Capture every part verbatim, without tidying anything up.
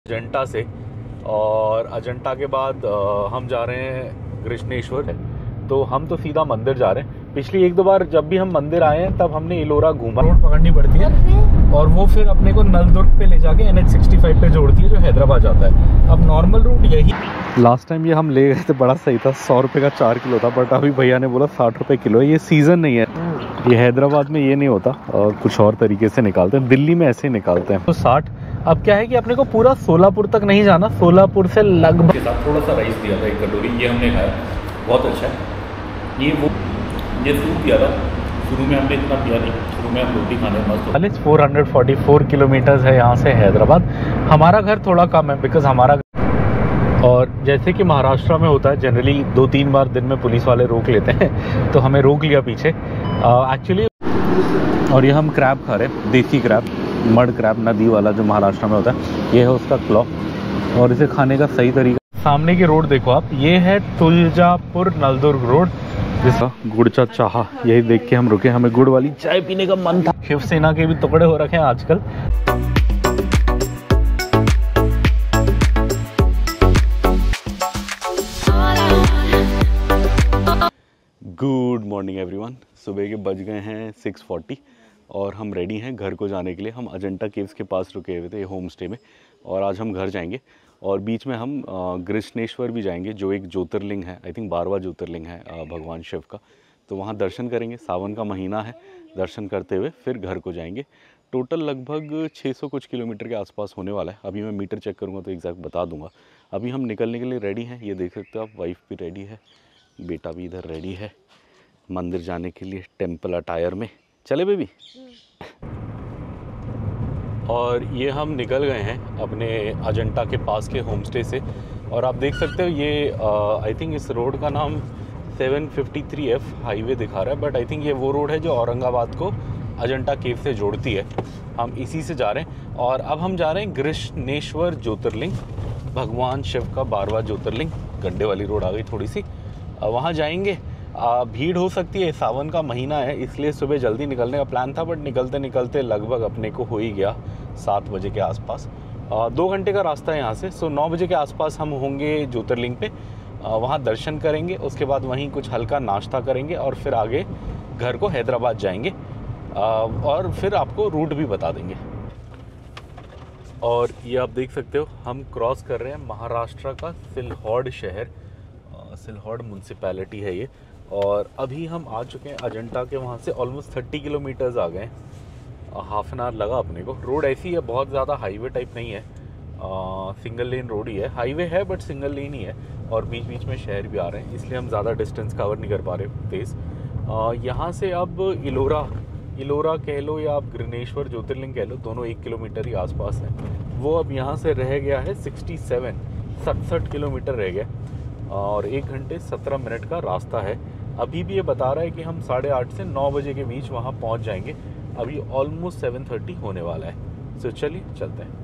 अजंता से, और अजंता के बाद हम जा रहे हैं कृष्णेश्वर है। तो हम तो सीधा मंदिर जा रहे हैं। पिछली एक दो बार जब भी हम मंदिर आए हैं तब हमने इलोरा घूमा। रोड पकड़नी पड़ती है और वो फिर अपने को नलदुर्ग पे ले जाके एन एच सिक्सटी फाइव पे जोड़ती है जो हैदराबाद जाता है। अब नॉर्मल रूट यही। लास्ट टाइम ये हम ले गए थे, बड़ा सही था, सौ रुपये का चार किलो था, बट अभी भैया ने बोला साठ रुपये किलो है। ये सीज़न नहीं है, ये हैदराबाद में ये नहीं होता, और कुछ और तरीके से निकालते हैं। दिल्ली में ऐसे ही निकालते हैं। तो साठ। अब क्या है कि अपने को पूरा सोलापुर तक नहीं जाना, सोलापुर से लगभग के साथ थोड़ा सा राइस दिया था एक कटोरी, ये हमने खाया, बहुत अच्छा है। ये वो ये सूप दिया था, शुरू में हमने इतना पिया नहीं, शुरू में हम रोटी खाने मस्त। चालीस four hundred forty four kilometres है यहाँ से हैदराबाद। हमारा घर थोड़ा कम है बिकॉज हमारा, और जैसे कि महाराष्ट्र में होता है जनरली दो तीन बार दिन में पुलिस वाले रोक लेते हैं, तो हमें रोक लिया पीछे एक्चुअली। और ये हम क्रैब खा रहे हैं, देसी क्रैब, मड क्रैब, नदी वाला जो महाराष्ट्र में होता है। ये है उसका क्लॉ, और इसे खाने का सही तरीका। सामने की रोड देखो आप, ये है तुलजापुर नलदुर्ग रोड, जिसका गुड़चा चाह, यही देख के हम रुके। हमें गुड़ वाली चाय पीने का मन था। शिवसेना के भी टुकड़े हो रखे हैं आजकल। Good morning everyone. सुबह के बज गए हैं सिक्स फोर्टी और हम रेडी हैं घर को जाने के लिए। हम अजंता केव्स के पास रुके हुए थे होम स्टे में, और आज हम घर जाएंगे। और बीच में हम कृष्णेश्वर भी जाएंगे, जो एक ज्योतिर्लिंग है, आई थिंक बारहवां ज्योतिर्लिंग है भगवान शिव का। तो वहाँ दर्शन करेंगे। सावन का महीना है, दर्शन करते हुए फिर घर को जाएंगे। टोटल लगभग छह सौ कुछ किलोमीटर के आसपास होने वाला है। अभी मैं मीटर चेक करूँगा तो एग्जैक्ट बता दूँगा। अभी हम निकलने के लिए रेडी हैं, ये देख सकते हो आप। वाइफ भी रेडी है, बेटा भी इधर रेडी है मंदिर जाने के लिए टेम्पल अटायर में। चले बेबी। और ये हम निकल गए हैं अपने अजंता के पास के होम स्टे से, और आप देख सकते हो ये आई थिंक इस रोड का नाम seven fifty three F highway दिखा रहा है, बट आई थिंक ये वो रोड है जो औरंगाबाद को अजंता केव से जोड़ती है। हम इसी से जा रहे हैं, और अब हम जा रहे हैं कृष्णेश्वर ज्योतिर्लिंग, भगवान शिव का बारहवां ज्योतिर्लिंग। गड्ढे वाली रोड आ गई थोड़ी सी, वहाँ जाएंगे। आ, भीड़ हो सकती है, सावन का महीना है, इसलिए सुबह जल्दी निकलने का प्लान था, बट निकलते निकलते लगभग अपने को हो ही गया सात बजे के आसपास। आ, दो घंटे का रास्ता है यहाँ से, सो नौ बजे के आसपास हम होंगे ज्योतिर्लिंग पे। आ, वहाँ दर्शन करेंगे, उसके बाद वहीं कुछ हल्का नाश्ता करेंगे, और फिर आगे घर को हैदराबाद जाएंगे, आ, और फिर आपको रूट भी बता देंगे। और ये आप देख सकते हो हम क्रॉस कर रहे हैं महाराष्ट्र का सिलहौड़ शहर, सिलहौड़ म्यूनसिपैलिटी है ये। और अभी हम आ चुके हैं अजंता के वहाँ से, ऑलमोस्ट थर्टी किलोमीटर्स आ गए। हाफ एन आवर लगा अपने को। रोड ऐसी है, बहुत ज़्यादा हाईवे टाइप नहीं है, आ, सिंगल लेन रोड ही है। हाईवे है बट सिंगल लेन ही है, और बीच बीच में शहर भी आ रहे हैं, इसलिए हम ज़्यादा डिस्टेंस कवर नहीं कर पा रहे तेज़। यहाँ से अब इलोरा इलोरा कह लो या आप कृष्णेश्वर ज्योतिर्लिंग कह लो, दोनों एक किलोमीटर ही आसपास हैं। वो अब यहाँ से रह गया है सिक्सटी सेवन सड़सठ किलोमीटर रह गया, और एक घंटे सत्रह मिनट का रास्ता है। अभी भी ये बता रहा है कि हम साढ़े आठ से नौ बजे के बीच वहाँ पहुँच जाएंगे। अभी ऑलमोस्ट सेवन थर्टी होने वाला है। तो चलिए चलते हैं।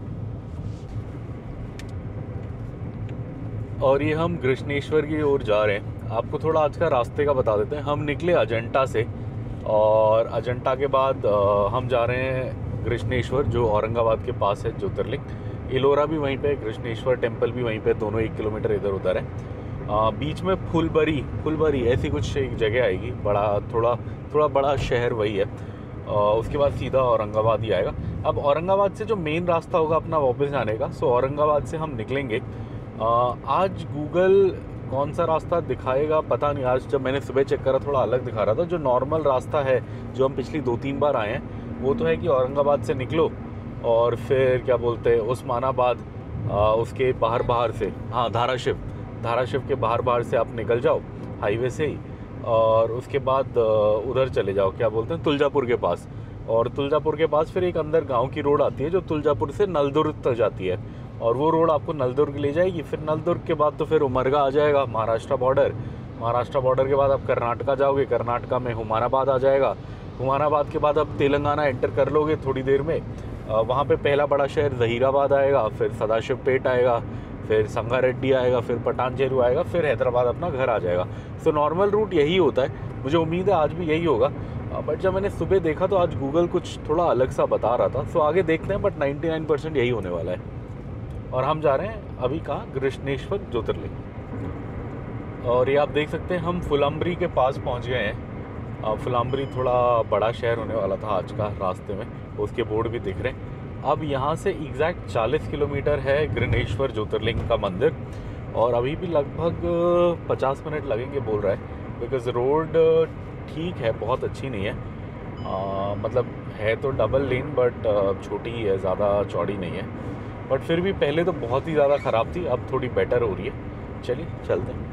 और ये हम कृष्णेश्वर की ओर जा रहे हैं। आपको थोड़ा आज का रास्ते का बता देते हैं। हम निकले अजंता से, और अजंता के बाद हम जा रहे हैं कृष्णेश्वर, जो औरंगाबाद के पास है ज्योतिर्लिंग। इलोरा भी वहीं पे, कृष्णेश्वर टेम्पल भी वहीं पे, दोनों एक किलोमीटर इधर उधर है। आ, बीच में फुलबरी फुलबरी ऐसी कुछ एक जगह आएगी, बड़ा थोड़ा थोड़ा बड़ा शहर वही है। आ, उसके बाद सीधा औरंगाबाद ही आएगा। अब औरंगाबाद से जो मेन रास्ता होगा अपना वापस जाने का, सो औरंगाबाद से हम निकलेंगे। आ, आज गूगल कौन सा रास्ता दिखाएगा पता नहीं। आज जब मैंने सुबह चेक करा थोड़ा अलग दिखा रहा था। जो नॉर्मल रास्ता है, जो हम पिछली दो तीन बार आए हैं, वो तो है कि औरंगाबाद से निकलो और फिर क्या बोलते हैं उस्मानाबाद, उसके बाहर बाहर से, हाँ धाराशिव धाराशिव के बाहर बाहर से आप निकल जाओ हाईवे से ही, और उसके बाद उधर चले जाओ, क्या बोलते हैं तुलजापुर के पास। और तुलजापुर के पास फिर एक अंदर गांव की रोड आती है जो तुलजापुर से नलदुर्ग तक जाती है, और वो रोड आपको नलदुर्ग ले जाएगी। फिर नलदुर्ग के बाद तो फिर उमरगा आ जाएगा, महाराष्ट्र बॉर्डर। महाराष्ट्र बॉर्डर के बाद आप कर्नाटका जाओगे, कर्नाटका में हुमानाबाद आ जाएगा। हुमानाबाद के बाद आप तेलंगाना एंटर कर लोगे थोड़ी देर में। वहाँ पे पहला बड़ा शहर जहीराबाद आएगा, फिर सदाशिव पेट आएगा, फिर संगारेड्डी आएगा, फिर पटानचेरू आएगा, फिर हैदराबाद अपना घर आ जाएगा। सो नॉर्मल रूट यही होता है, मुझे उम्मीद है आज भी यही होगा। बट जब मैंने सुबह देखा तो आज गूगल कुछ थोड़ा अलग सा बता रहा था। सो आगे देखते हैं, बट नाइन्टी नाइन परसेंट यही होने वाला है। और हम जा रहे हैं अभी कहाँ, कृष्णेश्वर ज्योतिर्लिंग। और ये आप देख सकते हैं हम फुलंब्री के पास पहुँच गए हैं। फुलंब्री थोड़ा बड़ा शहर होने वाला था आज का रास्ते में, उसके बोर्ड भी दिख रहे हैं। अब यहाँ से एग्जैक्ट चालीस किलोमीटर है कृष्णेश्वर ज्योतिर्लिंग का मंदिर, और अभी भी लगभग पचास मिनट लगेंगे बोल रहा है, बिकॉज़ रोड ठीक है, बहुत अच्छी नहीं है। आ, मतलब है तो डबल लेन बट छोटी ही है, ज़्यादा चौड़ी नहीं है। बट फिर भी पहले तो बहुत ही ज़्यादा ख़राब थी, अब थोड़ी बेटर हो रही है। चलिए चलते हैं।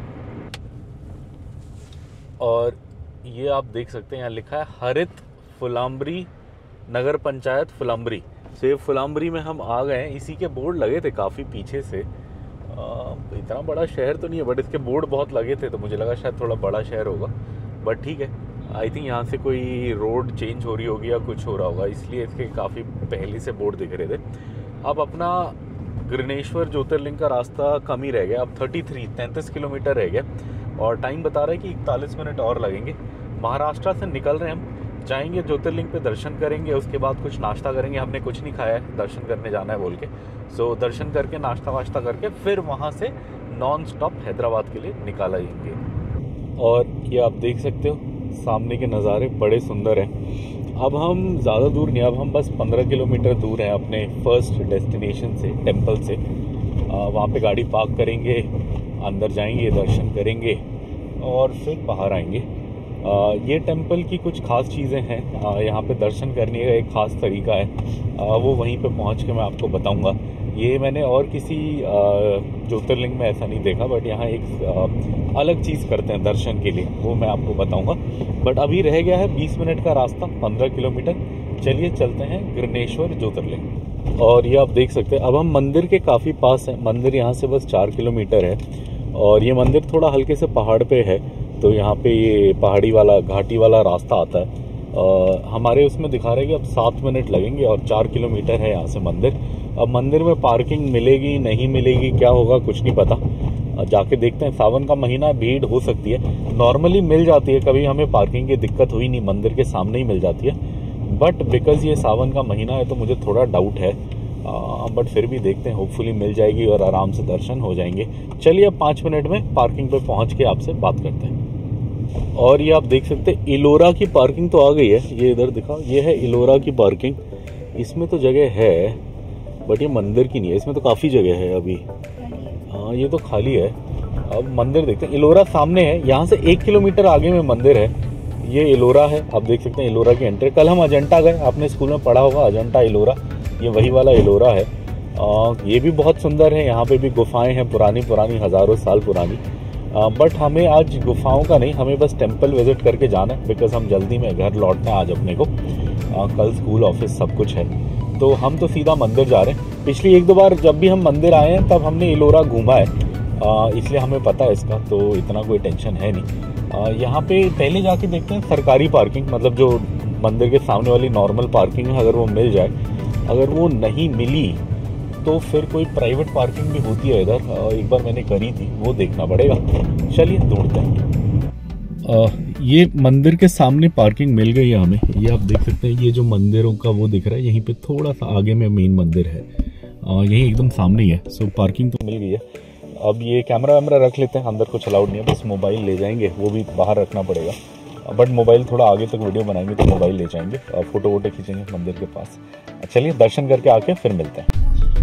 और ये आप देख सकते हैं यहाँ लिखा है हरित फुलंब्री नगर पंचायत फुलंब्री। तो ये फुलंब्री में हम आ गए हैं, इसी के बोर्ड लगे थे काफ़ी पीछे से। आ, इतना बड़ा शहर तो नहीं है बट इसके बोर्ड बहुत लगे थे, तो मुझे लगा शायद थोड़ा बड़ा शहर होगा, बट ठीक है। आई थिंक यहाँ से कोई रोड चेंज हो रही होगी या कुछ हो रहा होगा, इसलिए इसके काफ़ी पहले से बोर्ड दिख रहे थे। अब अपना कृष्णेश्वर ज्योतिर्लिंग का रास्ता कम ही रह गया, अब तैंतीस तैंतीस किलोमीटर रह गया, और टाइम बता रहा है कि इकतालीस मिनट और लगेंगे। महाराष्ट्र से निकल रहे हैं हम, जाएंगे ज्योतिर्लिंग पे, दर्शन करेंगे, उसके बाद कुछ नाश्ता करेंगे। हमने कुछ नहीं खाया है, दर्शन करने जाना है बोल के, सो दर्शन करके नाश्ता वाश्ता करके फिर वहाँ से नॉन स्टॉप हैदराबाद के लिए निकाला जाएंगे। और ये आप देख सकते हो सामने के नज़ारे बड़े सुंदर हैं। अब हम ज़्यादा दूर नहीं, अब हम बस पंद्रह किलोमीटर दूर हैं अपने फर्स्ट डेस्टिनेशन से, टेंपल से। वहाँ पे गाड़ी पार्क करेंगे, अंदर जाएंगे, दर्शन करेंगे और फिर बाहर आएंगे। आ, ये टेंपल की कुछ खास चीज़ें हैं, यहाँ पे दर्शन करने का एक ख़ास तरीका है, आ, वो वहीं पे पहुँच के मैं आपको बताऊँगा। ये मैंने और किसी ज्योतिर्लिंग में ऐसा नहीं देखा, बट यहाँ एक आ, अलग चीज़ करते हैं दर्शन के लिए, वो मैं आपको बताऊँगा। बट अभी रह गया है बीस मिनट का रास्ता, पंद्रह किलोमीटर। चलिए चलते हैं कृष्णेश्वर ज्योतिर्लिंग। और ये आप देख सकते हैं अब हम मंदिर के काफ़ी पास हैं। मंदिर यहाँ से बस चार किलोमीटर है, और ये मंदिर थोड़ा हल्के से पहाड़ पे है, तो यहाँ पे ये पहाड़ी वाला घाटी वाला रास्ता आता है। आ, हमारे उसमें दिखा रहे हैं कि अब सात मिनट लगेंगे और चार किलोमीटर है यहाँ से मंदिर। अब मंदिर में पार्किंग मिलेगी नहीं मिलेगी क्या होगा कुछ नहीं पता, जाके देखते हैं। सावन का महीना, भीड़ हो सकती है, नॉर्मली मिल जाती है, कभी हमें पार्किंग की दिक्कत हुई नहीं, मंदिर के सामने ही मिल जाती है। बट बिकॉज ये सावन का महीना है तो मुझे थोड़ा डाउट है, बट फिर भी देखते हैं, होपफुली मिल जाएगी और आराम से दर्शन हो जाएंगे। चलिए अब पाँच मिनट में पार्किंग पे पहुंच के आपसे बात करते हैं। और ये आप देख सकते हैं इलोरा की पार्किंग तो आ गई है, ये इधर दिखाओ, ये है इलोरा की पार्किंग। इसमें तो जगह है बट ये मंदिर की नहीं है, इसमें तो काफ़ी जगह है अभी। हाँ ये तो खाली है। अब मंदिर देखते हैं, इलोरा सामने है, यहाँ से एक किलोमीटर आगे में मंदिर है, ये इलोरा है। आप देख सकते हैं इलोरा की एंट्री। कल हम अजंता गए, आपने स्कूल में पढ़ा होगा अजंता इलोरा, ये वही वाला इलोरा है। आ, ये भी बहुत सुंदर है, यहाँ पे भी गुफाएं हैं पुरानी पुरानी, हज़ारों साल पुरानी। बट हमें आज गुफाओं का नहीं, हमें बस टेंपल विजिट करके जाना है, बिकॉज हम जल्दी में घर लौटना है आज अपने को। आ, कल स्कूल ऑफिस सब कुछ है, तो हम तो सीधा मंदिर जा रहे हैं। पिछली एक दो बार जब भी हम मंदिर आए हैं तब हमने इलोरा घूमा है, आ, इसलिए हमें पता है इसका, तो इतना कोई टेंशन है नहीं। यहाँ पे पहले जाके देखते हैं सरकारी पार्किंग, मतलब जो मंदिर के सामने वाली नॉर्मल पार्किंग है, अगर वो मिल जाए। अगर वो नहीं मिली तो फिर कोई प्राइवेट पार्किंग भी होती है इधर, एक बार मैंने करी थी, वो देखना पड़ेगा। चलिए ढूंढते हैं। ये मंदिर के सामने पार्किंग मिल गई है हमें, ये आप देख सकते हैं, ये जो मंदिरों का वो दिख रहा है, यहीं पे थोड़ा सा आगे में मेन मंदिर है, यही एकदम सामने ही है। सो पार्किंग तो मिल गई है। अब ये कैमरा वैमरा रख लेते हैं, अंदर कुछ अलाउड नहीं है, बस मोबाइल ले जाएंगे, वो भी बाहर रखना पड़ेगा। बट मोबाइल थोड़ा आगे तक वीडियो बनाएंगे तो मोबाइल ले जाएंगे, फोटो वोटो खींचेंगे मंदिर के पास। चलिए दर्शन करके आके फिर मिलते हैं।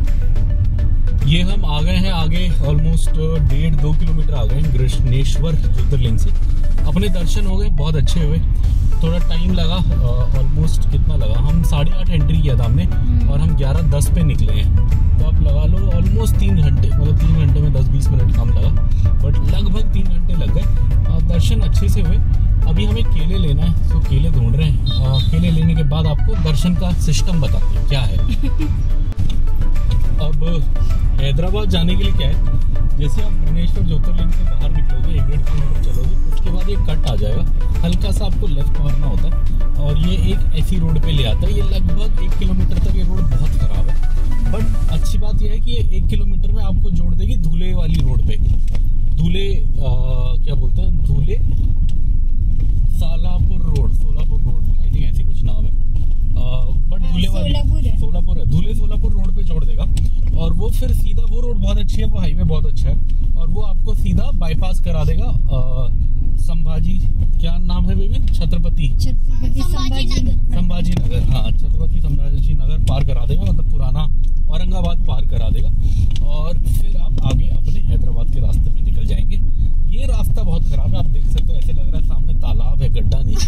ये हम आ गए हैं आगे, ऑलमोस्ट डेढ़ दो किलोमीटर आ गए हैं कृष्णेश्वर ज्योतिर्लिंग से। अपने दर्शन हो गए, बहुत अच्छे हुए। थोड़ा टाइम लगा, ऑलमोस्ट कितना लगा, हम साढ़े आठ एंट्री किया था हमने और हम ग्यारह दस पे निकले हैं, तो आप लगा लो ऑलमोस्ट तीन घंटे, मतलब तीन घंटे में दस बीस मिनट कम लगा, बट लगभग तीन घंटे लग गए। दर्शन अच्छे से हुए। अभी हमें केले लेना है, तो केले ढूंढ रहे हैं। आ, केले लेने के बाद आपको दर्शन का सिस्टम बताते हैं क्या है। अब हैदराबाद जाने के लिए क्या है, जैसे आप कृष्णेश्वर ज्योतिर्लिंग से बाहर निकलोगे, एक डेढ़ किलोमीटर चलोगे, उसके बाद ये कट आ जाएगा, हल्का सा आपको लेफ्ट मारना होता है और ये एक ऐसी रोड पे ले आता है। ये लगभग एक किलोमीटर तक ये रोड बहुत खराब है, बट अच्छी बात यह है कि ये एक किलोमीटर में आपको जोड़ देगी धूले वाली रोड पे। धूले क्या बोलते हैं, Dhule Salapur road, Solapur road, I think ऐसी कुछ नाम है, बट धूले वाली सोलापुर है, धूले सोलापुर रोड पे जोड़ देगा और वो फिर सीधा बहुत अच्छी है, वो हाईवे बहुत अच्छा है और वो आपको सीधा बाईपास करा देगा संभाजी, क्या नाम है बेबी, छत्रपति संभाजी नगर, संभाजी नगर, हाँ छत्रपति संभाजी नगर पार करा देगा, मतलब पुराना औरंगाबाद पार करा देगा और फिर आप आगे अपने हैदराबाद के रास्ते में निकल जाएंगे। ये रास्ता बहुत खराब है, आप देख सकते हो, ऐसे लग रहा है सामने तालाब है, गड्ढा नहीं।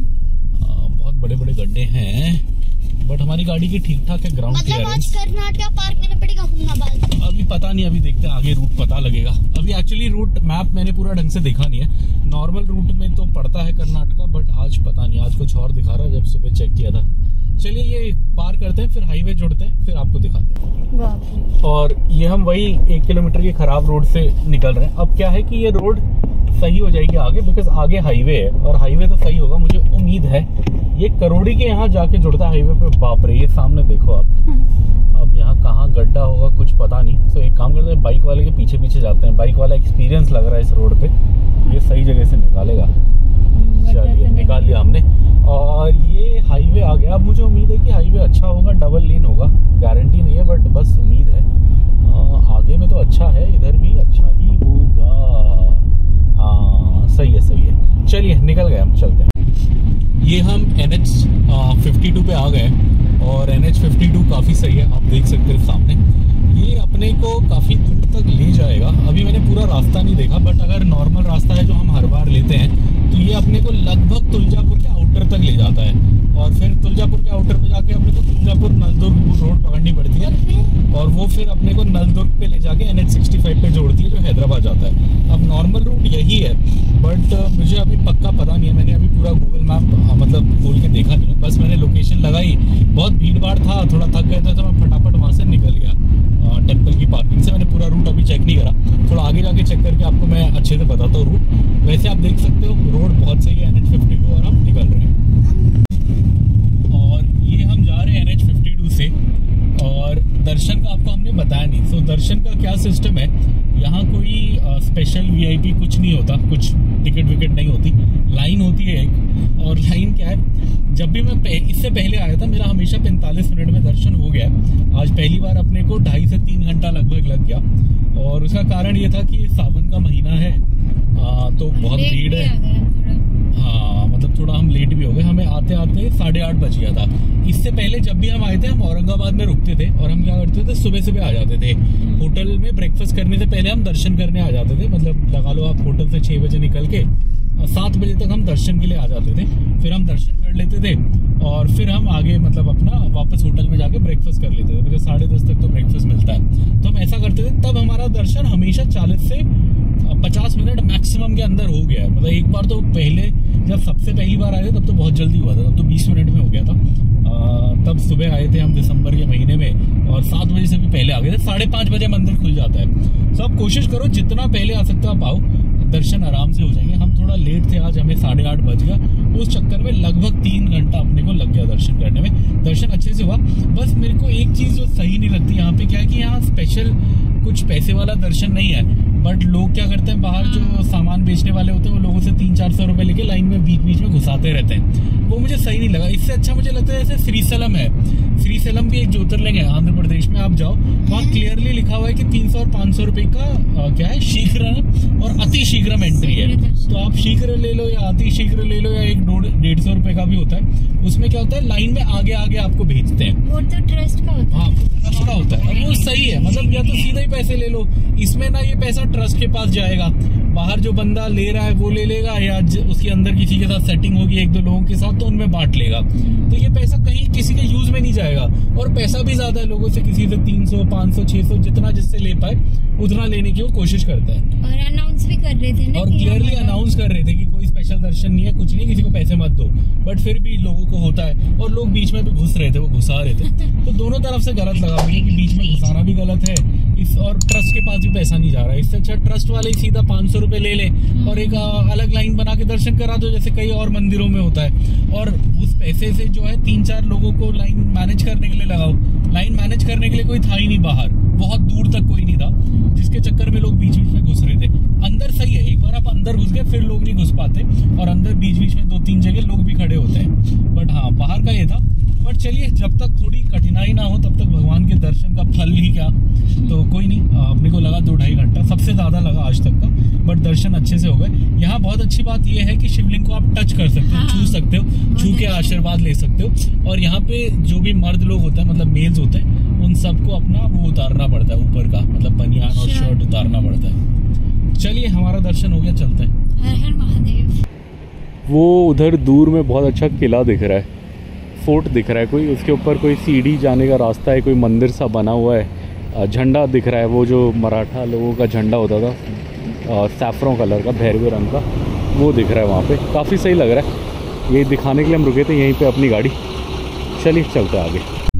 आ, बहुत बड़े बड़े गड्ढे हैं, बट हमारी गाड़ी की ठीक ठाक है ग्राउंड मतलब आज कर्नाटका पार करना पड़ेगा हुमनाबाद। अभी पता नहीं, अभी देखते हैं आगे रूट पता लगेगा। अभी एक्चुअली रूट मैप मैंने पूरा ढंग से देखा नहीं है, नॉर्मल रूट में तो पड़ता है कर्नाटका, बट आज पता नहीं, आज कुछ और दिखा रहा है जब सुबह चेक किया था। चलिए ये पार करते हैं, फिर हाईवे जुड़ते हैं, फिर आपको दिखाते हैं। और ये हम वही एक किलोमीटर की खराब रोड से निकल रहे हैं। अब क्या है कि ये रोड सही हो जाएगी आगे, बिकॉज आगे हाईवे है और हाईवे तो सही होगा, मुझे उम्मीद है। ये करोड़ी के यहाँ जाके जुड़ता है हाईवे पे, बाप रे, ये सामने देखो आप। अब यहाँ कहाँ गड्ढा होगा कुछ पता नहीं, तो एक काम करते हैं, बाइक वाले के पीछे पीछे जाते हैं। बाइक वाला एक्सपीरियंस लग रहा है इस रोड पे, ये सही जगह से निकालेगा। चलिए निकाल लिया हमने और ये हाईवे आ गया। अब मुझे उम्मीद है कि हाईवे अच्छा होगा, डबल लेन होगा, गारंटी नहीं है बट बस उम्मीद है। आ, आगे में तो अच्छा है, इधर भी अच्छा ही होगा। हाँ सही है सही है, चलिए निकल गए हम, चलते हैं। ये हम एन एच फिफ्टी टू पे आ गए और एन एच फिफ्टी टू काफ़ी सही है, आप देख सकते हैं सामने। ये अपने को काफ़ी दूर तक ले जाएगा। अभी मैंने पूरा रास्ता नहीं देखा, बट अगर नॉर्मल रास्ता है जो हम हर बार लेते हैं तो ये अपने को लगभग तुलजापुर के आउटर तक ले जाता है और फिर तुलजापुर के आउटर पे जाके अपने को तुलजापुर नलदुर्ग रोड पकड़नी पड़ती है और वो फिर अपने को नलदुर्ग पे ले जाके एन एच सिक्सटी फाइव पे जोड़ती है जो हैदराबाद जाता है। अब नॉर्मल रूट यही है, बट मुझे अभी पक्का पता नहीं है, मैंने अभी पूरा गूगल मैप मतलब खोल के देखा नहीं है, बस मैंने लोकेशन लगाई। बहुत भीड़ भाड़ था, थोड़ा थक गया था, तो मैं फटाफट वहाँ से निकल गया टेम्पल की पार्किंग से। मैंने पूरा रूट अभी चेक नहीं करा, थोड़ा आगे जाके चेक करके आपको मैं अच्छे से बताता हूँ रूट। वैसे आप देख सकते हो रोड बहुत सही है एन एच फिफ्टी टू और हम निकल रहे हैं। और ये हम जा रहे हैं एन एच फिफ्टी टू से और दर्शन का आपको हमने बताया नहीं। सो दर्शन का क्या सिस्टम है, यहाँ कोई स्पेशल वी आई पी कुछ नहीं होता, कुछ टिकट विकेट नहीं होती, लाइन होती है एक। और लाइन क्या है, जब भी मैं इससे पहले आया था मेरा हमेशा पैंतालीस मिनट में दर्शन हो गया। आज पहली बार अपने को ढाई से तीन घंटा लगभग लग गया और उसका कारण ये था कि सावन का महीना है, आ, तो बहुत भीड़ है। हाँ मतलब थोड़ा हम लेट भी हो गए, हमें आते आते साढ़े आठ बज गया था। इससे पहले जब भी हम आए थे हम औरंगाबाद में रुकते थे और हम क्या करते थे, सुबह सुबह आ जाते थे होटल में। ब्रेकफास्ट करने से पहले हम दर्शन करने आ जाते थे, मतलब लगा लो आप होटल से छह बजे निकल के सात बजे तक हम दर्शन के लिए आ जाते थे। फिर हम दर्शन कर लेते थे और फिर हम आगे मतलब अपना वापस होटल में जाके ब्रेकफास्ट कर लेते थे, बिकॉज साढ़े दस तक तो ब्रेकफास्ट मिलता है। तो हम ऐसा करते थे, तब हमारा दर्शन हमेशा चालीस से पचास मिनट मैक्सिमम के अंदर हो गया है। मतलब एक बार तो पहले जब सबसे पहली बार आए थे तब तो बहुत जल्दी हुआ था, तब तो बीस मिनट में हो गया था। आ, तब सुबह आए थे हम दिसंबर के महीने में और सात बजे से भी पहले आ गए थे। साढ़े पाँच बजे मंदिर खुल जाता है। तो आप कोशिश करो जितना पहले आ सकते हो आप आओ, दर्शन आराम से हो जाएंगे। हम थोड़ा लेट थे आज, हमें साढ़े आठ बज गया, उस चक्कर में लगभग तीन घंटा अपने को लग गया दर्शन करने में। दर्शन अच्छे से हुआ, बस मेरे को एक चीज जो सही नहीं लगती यहाँ पे, क्या है कि यहाँ स्पेशल कुछ पैसे वाला दर्शन नहीं है, बट लोग क्या करते हैं, बाहर जो सामान बेचने वाले होते हैं वो लोगों से तीन चार सौ रुपए लेके लाइन में बीच बीच में घुसाते रहते हैं। वो मुझे सही नहीं लगा। इससे अच्छा मुझे लगता है जैसे श्रीशैलम है, श्रीशैलम भी एक ज्योतिर्लिंग है आंध्र प्रदेश में, आप जाओ वहाँ क्लियरली लिखा हुआ है कि तीन सौ और पाँच सौ रुपए का आ, क्या है, शीघ्र और अति शीघ्र एंट्री है। तो आप शीघ्र ले लो या अति शीघ्र ले लो या एक डेढ़ सौ रुपए का भी होता है। उसमें क्या होता है, लाइन में आगे आगे आपको भेजते हैं, वो तो ट्रस्ट का होता है। हाँ ट्रस्ट का होता है, वो सही है। मतलब या तो सीधा ही पैसे ले लो, इसमें ना ये पैसा ट्रस्ट के पास जाएगा, बाहर जो बंदा ले रहा है वो ले लेगा, या उसके अंदर किसी के साथ सेटिंग होगी एक दो लोगों के साथ तो उनमें बांट लेगा। तो ये पैसा कहीं किसी के यूज में नहीं जाएगा और पैसा भी ज्यादा है, लोगों से किसी से तीन सौ पाँच सौ छह सौ जितना जिससे ले पाए उतना लेने की वो कोशिश करता है। और अनाउंस भी कर रहे थे ना, और क्लियरली अनाउंस कर रहे थे कि कोई स्पेशल दर्शन नहीं है, कुछ नहीं, किसी को पैसे मत दो। बट फिर भी लोगों को होता है और लोग बीच में भी घुस रहे थे, वो घुसा रहे थे। तो दोनों तरफ से गलत लगा मुझे कि बीच में घुसाना भी गलत है इस, और ट्रस्ट के पास भी पैसा नहीं जा रहा है। इससे अच्छा ट्रस्ट वाले सीधा पाँच सौ रुपए ले ले और एक अलग लाइन बना के दर्शन करा दो, जैसे कई और मंदिरों में होता है। और उस पैसे से जो है तीन चार लोगों को लाइन मैनेज करने के लिए लगाओ। लाइन मैनेज करने के लिए कोई था ही नहीं बाहर, बहुत दूर तक कोई नहीं था, जिसके चक्कर में लोग बीच बीच में घुस रहे थे। अंदर सही है, एक बार आप अंदर घुस गए फिर लोग नहीं घुस पाते, और अंदर बीच बीच में दो तीन जगह लोग भी खड़े होते हैं। बट हाँ बाहर का ये था। बट चलिए, जब तक थोड़ी कठिनाई ना हो तब तक भगवान के दर्शन का फल ही क्या। तो कोई नहीं, अपने को लगा दो ढाई घंटा, सबसे ज़्यादा लगा आज तक का, बट दर्शन अच्छे से हो गए। यहाँ बहुत अच्छी बात यह है कि शिवलिंग को आप टच कर सकते हो, छू सकते हो, छू के आशीर्वाद ले सकते हो। और यहाँ पे जो भी मर्द लोग होते हैं, मतलब मेल्स होते हैं, उन सबको अपना वो उतारना पड़ता है ऊपर का, मतलब बनियान और शर्ट उतारना पड़ता है। चलिए, हमारा दर्शन हो गया, चलते हैं। हर हर महादेव। वो उधर दूर में बहुत अच्छा किला दिख रहा है, फोर्ट दिख रहा है कोई, उसके ऊपर कोई सीढ़ी जाने का रास्ता है, कोई मंदिर सा बना हुआ है, झंडा दिख रहा है, वो जो मराठा लोगों का झंडा होता था सैफरों कलर का, भैरवी रंग का, वो दिख रहा है वहाँ पे। काफ़ी सही लग रहा है। ये दिखाने के लिए हम रुके थे यहीं पे अपनी गाड़ी। चलिए चलते आगे।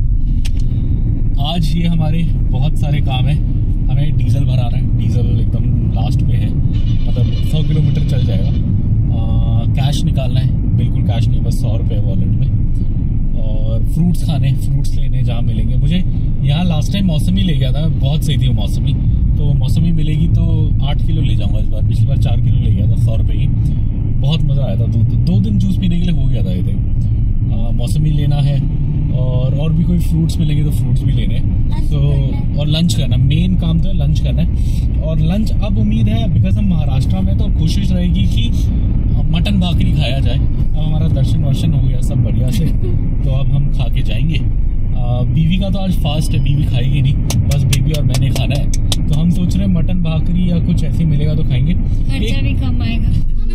आज ये हमारे बहुत सारे काम हैं। हमें डीजल भराना है, डीजल एकदम लास्ट पे है, मतलब सौ किलोमीटर चल जाएगा। कैश निकालना है, बिल्कुल कैश नहीं, बस सौ रुपये वॉलेट में। और फ्रूट्स खाने, फ्रूट्स लेने जहाँ मिलेंगे। मुझे यहाँ लास्ट टाइम मौसमी ले गया था, बहुत सही थी वो मौसमी, तो मौसमी मिलेगी तो आठ किलो ले जाऊँगा इस बार। पिछली बार चार किलो ले गया था सौ रुपये की, बहुत मज़ा आया था। दो दो दिन जूस पीने के लिए हो गया था। ये मौसमी लेना है और और भी कोई फ्रूट्स मिलेंगे तो फ्रूट्स भी लेने हैं। तो और लंच करना, मेन काम तो है लंच करना है। और लंच अब उम्मीद है, बिकॉज हम महाराष्ट्र में, तो कोशिश रहेगी कि मटन भाकरी खाया जाए। अब हमारा दर्शन वर्शन हो गया सब बढ़िया से, तो अब हम खा के जाएंगे। आ, बीवी का तो आज फास्ट है, बीवी खाएगी नहीं, बस बेबी और मैंने खाना है। तो हम सोच रहे हैं मटन भाकरी या कुछ ऐसे मिलेगा तो खाएंगे। खर्चा भी कम आएगा।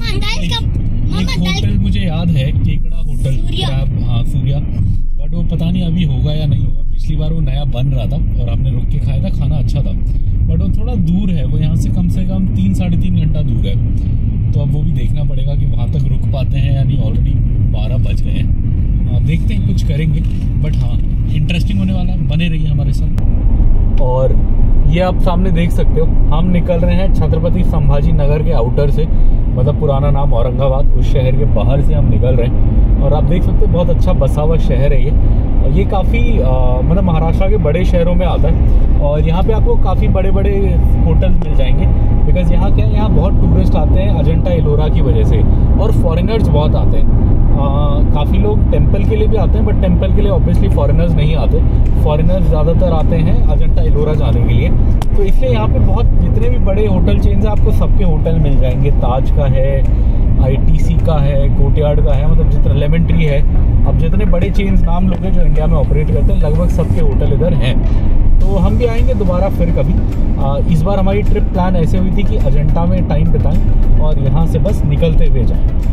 एक होटल मुझे याद है, केकड़ा होटल, हाँ सूर्या, बट वो पता नहीं अभी होगा या नहीं होगा। पिछली बार वो नया बन रहा था और हमने रुक के खाया था, खाना अच्छा था, बट वो थोड़ा दूर है। वो यहाँ से कम से कम तीन साढ़े तीन घंटा दूर है, तो अब वो भी देखना पड़ेगा कि वहाँ तक रुक पाते हैं या नहीं। ऑलरेडी बारह बज गए हैं, देखते हैं, कुछ करेंगे। बट हाँ, इंटरेस्टिंग होने वाला है, बने रहिए हमारे साथ। और ये आप सामने देख सकते हो, हम निकल रहे हैं छत्रपति संभाजी नगर के आउटर से, मतलब पुराना नाम औरंगाबाद, उस शहर के बाहर से हम निकल रहे हैं। और आप देख सकते हो बहुत अच्छा बसा हुआ शहर है ये। ये काफ़ी मतलब महाराष्ट्र के बड़े शहरों में आता है। और यहाँ पे आपको काफ़ी बड़े बड़े होटल्स मिल जाएंगे, बिकॉज यहाँ क्या है, यहाँ बहुत टूरिस्ट आते हैं अजंता एलोरा की वजह से, और फॉरेनर्स बहुत आते हैं। काफ़ी लोग टेंपल के लिए भी आते हैं, बट टेंपल के लिए ऑब्वियसली फॉरेनर्स नहीं आते। फॉरेनर्स ज़्यादातर आते हैं अजंता एलोरा जाने के लिए। तो इसलिए यहाँ पे बहुत जितने भी बड़े होटल चेन्स हैं, आपको सबके होटल मिल जाएंगे। ताज का है, आईटीसी का है, कोर्टयार्ड का है, मतलब जितना लेमन ट्री है, अब जितने बड़े चेन्स नाम लोगे जो इंडिया में ऑपरेट करते हैं, लगभग सबके होटल इधर हैं। तो हम भी आएंगे दोबारा फिर कभी। आ, इस बार हमारी ट्रिप प्लान ऐसे हुई थी कि अजंता में टाइम बिताएं और यहाँ से बस निकलते हुए जाएं।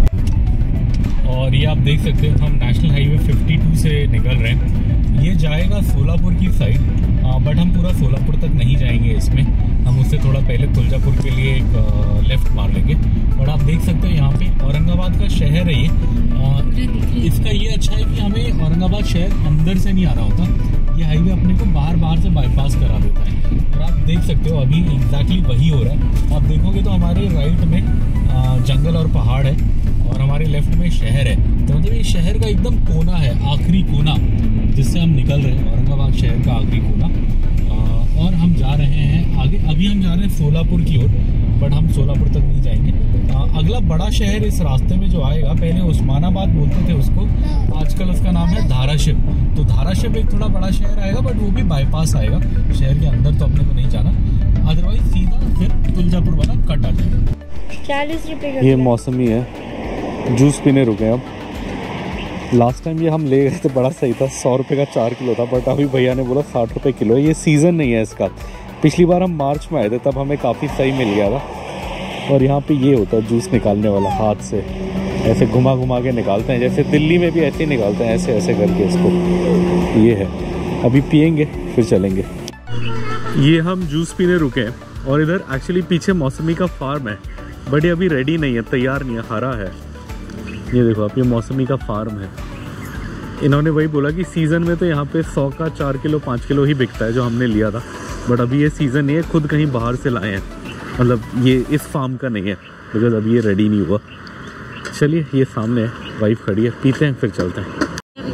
और ये आप देख सकते हो, हम नेशनल हाईवे बावन से निकल रहे हैं। ये जाएगा सोलापुर की साइड, बट हम पूरा सोलापुर तक नहीं जाएंगे इसमें। हम उससे थोड़ा पहले तुलजापुर के लिए एक लेफ़्ट मार लेंगे। और आप देख सकते हो यहाँ पे औरंगाबाद का शहर है ये। आ, इसका ये अच्छा है कि हमें औरंगाबाद शहर अंदर से नहीं आना होता, ये हाईवे अपने को बाहर बाहर से बाईपास करा देता है। और आप देख सकते हो अभी एग्जैक्टली वही हो रहा है। आप देखोगे तो हमारे राइट में आ, जंगल और पहाड़ है, और हमारे लेफ्ट में शहर है। तो मतलब ये शहर का एकदम कोना है, आखिरी कोना जिससे हम निकल रहे हैं, औरंगाबाद शहर का आखिरी कोना। और हम जा रहे हैं आगे। अभी हम जा रहे हैं सोलापुर की ओर, बट हम सोलापुर तक नहीं जाएंगे। आ, अगला बड़ा शहर इस रास्ते में जो आएगा, पहले उस्मानाबाद बोलते थे उसको, आजकल उसका नाम है धाराशिव। तो धाराशिव एक थोड़ा बड़ा शहर आएगा, बट वो भी बाईपास आएगा, शहर के अंदर तो अपने को नहीं जाना। अदरवाइज सीधा फिर तुलजापुर वाला कट आ जाएगा। चालीस रुपये का ये मौसमी है, जूस पीने रुके अब। लास्ट टाइम ये हम ले गए थे, बड़ा सही था, सौ रुपये का चार किलो था, बट अभी भैया ने बोला साठ रुपये किलो है। ये सीज़न नहीं है इसका। पिछली बार हम मार्च में आए थे, तब हमें काफ़ी सही मिल गया था। और यहाँ पे ये होता है जूस निकालने वाला, हाथ से ऐसे घुमा घुमा के निकालते हैं, जैसे दिल्ली में भी ऐसे ही निकालते हैं, ऐसे ऐसे करके इसको। ये है, अभी पियेंगे फिर चलेंगे। ये हम जूस पीने रुके हैं, और इधर एक्चुअली पीछे मौसमी का फार्म है, बट ये अभी रेडी नहीं है, तैयार नहीं है, हरा है। ये देखो आप, ये मौसमी का फार्म है। इन्होंने वही बोला कि सीज़न में तो यहाँ पे सौ का चार किलो पाँच किलो ही बिकता है, जो हमने लिया था। बट अभी ये सीज़न नहीं है, खुद कहीं बाहर से लाए हैं, मतलब ये इस फार्म का नहीं है, बिकॉज अभी ये रेडी नहीं हुआ। चलिए, ये सामने है, वाइफ खड़ी है, पीते हैं फिर चलते हैं।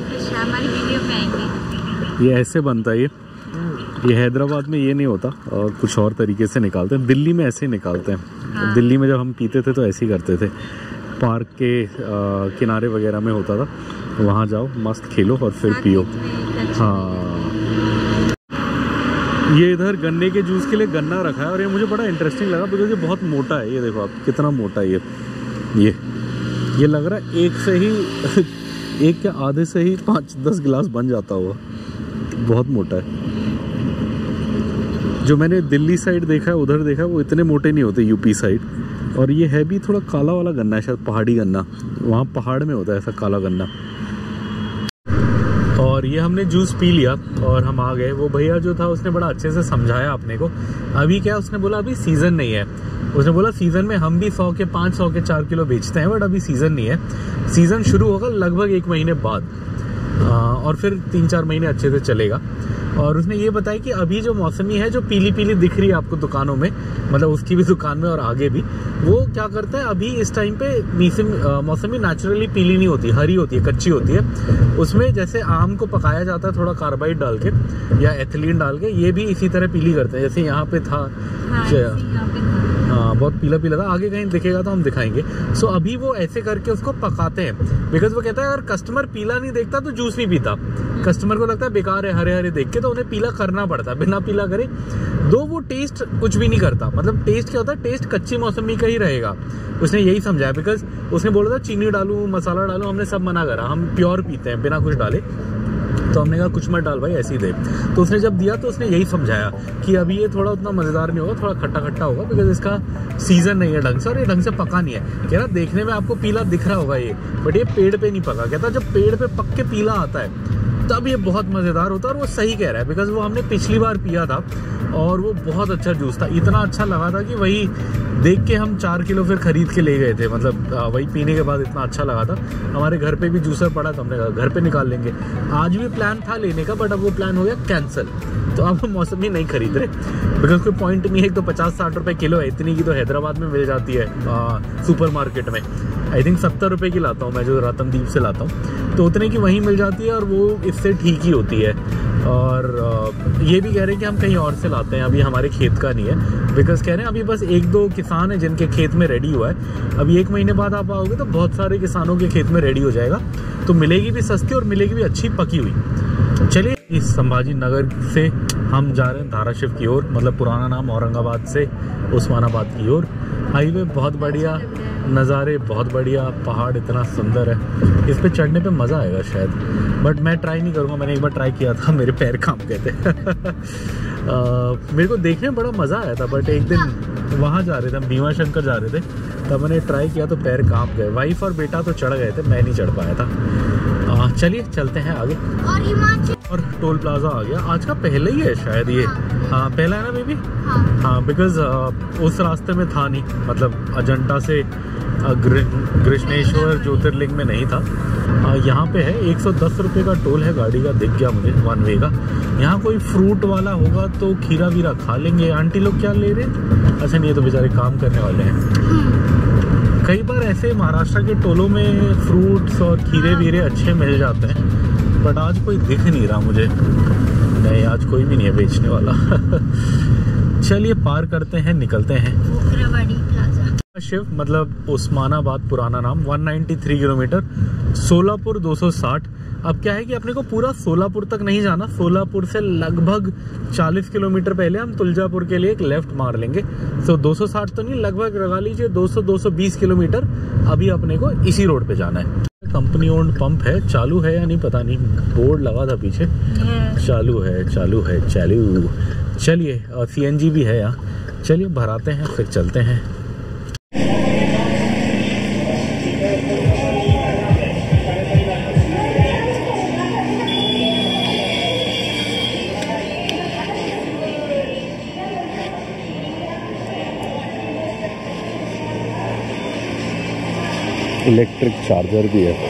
ये ऐसे बनता है, ये ये हैदराबाद में ये नहीं होता, और कुछ और तरीके से निकालते हैं। दिल्ली में ऐसे ही निकालते हैं। हाँ। दिल्ली में जब हम पीते थे तो ऐसे ही करते थे, पार्क के आ, किनारे वगैरह में होता था, वहाँ जाओ, मस्त खेलो और फिर पियो। हाँ, ये इधर गन्ने के जूस के लिए गन्ना रखा है और ये मुझे बड़ा इंटरेस्टिंग लगा बिकॉज ये बहुत मोटा है। ये देखो आप कितना मोटा है ये ये ये लग रहा है एक से ही एक के आधे से ही पाँच दस गिलास बन जाता होगा, बहुत मोटा है। जो मैंने दिल्ली साइड देखा है, उधर देखा है, वो इतने मोटे नहीं होते यूपी साइड। और ये है भी थोड़ा काला वाला गन्ना है, शायद पहाड़ी गन्ना, वहाँ पहाड़ में होता है ऐसा काला गन्ना। और ये हमने जूस पी लिया और हम आ गए। वो भैया जो था उसने बड़ा अच्छे से समझाया अपने को। अभी क्या उसने बोला, अभी सीज़न नहीं है। उसने बोला सीज़न में हम भी सौ के पाँच सौ के चार किलो बेचते हैं, बट अभी सीज़न नहीं है। सीज़न शुरू होगा लगभग एक महीने बाद आ, और फिर तीन चार महीने अच्छे से चलेगा। और उसने ये बताया कि अभी जो मौसमी है, जो पीली पीली दिख रही है आपको दुकानों में, मतलब उसकी भी दुकान में और आगे भी, वो क्या करता है अभी इस टाइम पे मौसमी नेचुरली पीली नहीं होती, हरी होती है, कच्ची होती है। उसमें जैसे आम को पकाया जाता है थोड़ा कार्बाइड डाल के या एथिलीन डाल के, ये भी इसी तरह पीली करते हैं जैसे यहाँ पे था। हाँ, बहुत पीला पीला था। आगे कहीं दिखेगा तो हम दिखाएंगे। सो so, अभी वो ऐसे करके उसको पकाते हैं बिकॉज वो कहता है अगर कस्टमर पीला नहीं देखता तो जूस नहीं पीता। कस्टमर को लगता है बेकार है हरे हरे देख के, तो उन्हें पीला करना पड़ता है। बिना पीला करे दो वो टेस्ट कुछ भी नहीं करता। मतलब टेस्ट क्या होता है, टेस्ट कच्ची मौसमी का ही रहेगा। उसने यही समझाया बिकॉज उसने बोला था चीनी डालूं, मसाला डालूं, हमने सब मना करा, हम प्योर पीते हैं बिना कुछ डाले। तो हमने कहा कुछ मत डाल भाई, ऐसे ही दे। तो उसने जब दिया तो उसने यही समझाया कि अभी ये थोड़ा उतना मज़ेदार नहीं होगा, थोड़ा खट्टा खट्टा होगा बिकॉज इसका सीज़न नहीं है ढंग से और ये ढंग से पका नहीं है। कह रहा देखने में आपको पीला दिख रहा होगा ये, बट ये पेड़ पे नहीं पका। कहता जब पेड़ पे पक के पीला आता है तब ये बहुत मज़ेदार होता है। और वो सही कह रहा है बिकॉज वो हमने पिछली बार पिया था और वो बहुत अच्छा जूस था। इतना अच्छा लगा था कि वही देख के हम चार किलो फिर खरीद के ले गए थे। मतलब वही पीने के बाद इतना अच्छा लगा था। हमारे घर पे भी जूसर पड़ा था, हमने कहा घर पे निकाल लेंगे। आज भी प्लान था लेने का, बट अब वो प्लान हो गया कैंसिल। तो अब हम मौसमी नहीं खरीद रहे बिकॉज कोई पॉइंट नहीं है। एक तो पचास साठ रुपए किलो है, इतनी की तो हैदराबाद में मिल जाती है आ, सुपर मार्केट में। आई थिंक सत्तर रुपए की लाता हूँ मैं, जो रतनदीप से लाता हूँ, तो उतने की वहीं मिल जाती है और वो इससे ठीक ही होती है। और ये भी कह रहे हैं कि हम कहीं और से लाते हैं, अभी हमारे खेत का नहीं है बिकॉज कह रहे हैं अभी बस एक दो किसान हैं जिनके खेत में रेडी हुआ है। अभी एक महीने बाद आप आओगे तो बहुत सारे किसानों के खेत में रेडी हो जाएगा, तो मिलेगी भी सस्ती और मिलेगी भी अच्छी पकी हुई। चलिए, इस संभाजी नगर से हम जा रहे हैं धाराशिव की ओर, मतलब पुराना नाम औरंगाबाद से उस्मानाबाद की ओर। हाईवे बहुत बढ़िया, नज़ारे बहुत बढ़िया, पहाड़ इतना सुंदर है, इस पे चढ़ने पे मज़ा आएगा शायद, बट मैं ट्राई नहीं करूँगा। मैंने एक बार ट्राई किया था, मेरे पैर कांप गए थे। आ, मेरे को देखने में बड़ा मज़ा आया था, बट एक दिन वहाँ जा रहे थे, हम भीमा शंकर जा रहे थे, तब मैंने ट्राई किया तो पैर कांप गए। वाइफ और बेटा तो चढ़ गए थे, मैं नहीं चढ़ पाया था। चलिए चलते हैं आगे। और और टोल प्लाजा आ गया, आज का पहले ही है शायद ये। हाँ, पहला है ना बेबी? हाँ, हाँ बिकॉज उस रास्ते में था नहीं, मतलब अजंता से कृष्णेश्वर ज्योतिर्लिंग में नहीं था। यहाँ पे है एक सौ दस रुपये का टोल है गाड़ी का, दिख गया मुझे, वन वे का। यहाँ कोई फ्रूट वाला होगा तो खीरा वीरा खा लेंगे। आंटी लोग क्या ले रहे हैं? अच्छा नहीं, ये तो बेचारे काम करने वाले हैं। कई बार ऐसे महाराष्ट्र के टोलों में फ्रूट्स और खीरे वीरे अच्छे मिल जाते हैं, बट आज कोई दिख नहीं रहा मुझे। नहीं, आज कोई भी नहीं है बेचने वाला। चलिए पार करते हैं, निकलते हैं। शिव मतलब उस्मानाबाद पुराना नाम, एक सौ तिरानवे किलोमीटर, सोलापुर दो सौ साठ। अब क्या है कि अपने को पूरा सोलापुर तक नहीं जाना, सोलापुर से लगभग चालीस किलोमीटर पहले हम तुलजापुर के लिए एक लेफ्ट मार लेंगे। तो दो सौ साठ तो नहीं, लगभग लगा लीजिए दो सौ दो सौ बीस किलोमीटर अभी अपने को इसी रोड पे जाना है। कंपनी ओन्ड पंप है, चालू है या नहीं पता नहीं, बोर्ड लगा था पीछे। चालू है, चालू है, चालू। चलिए, और सीएनजी भी है यहाँ। चलिए भराते हैं फिर चलते हैं। इलेक्ट्रिक चार्जर भी है।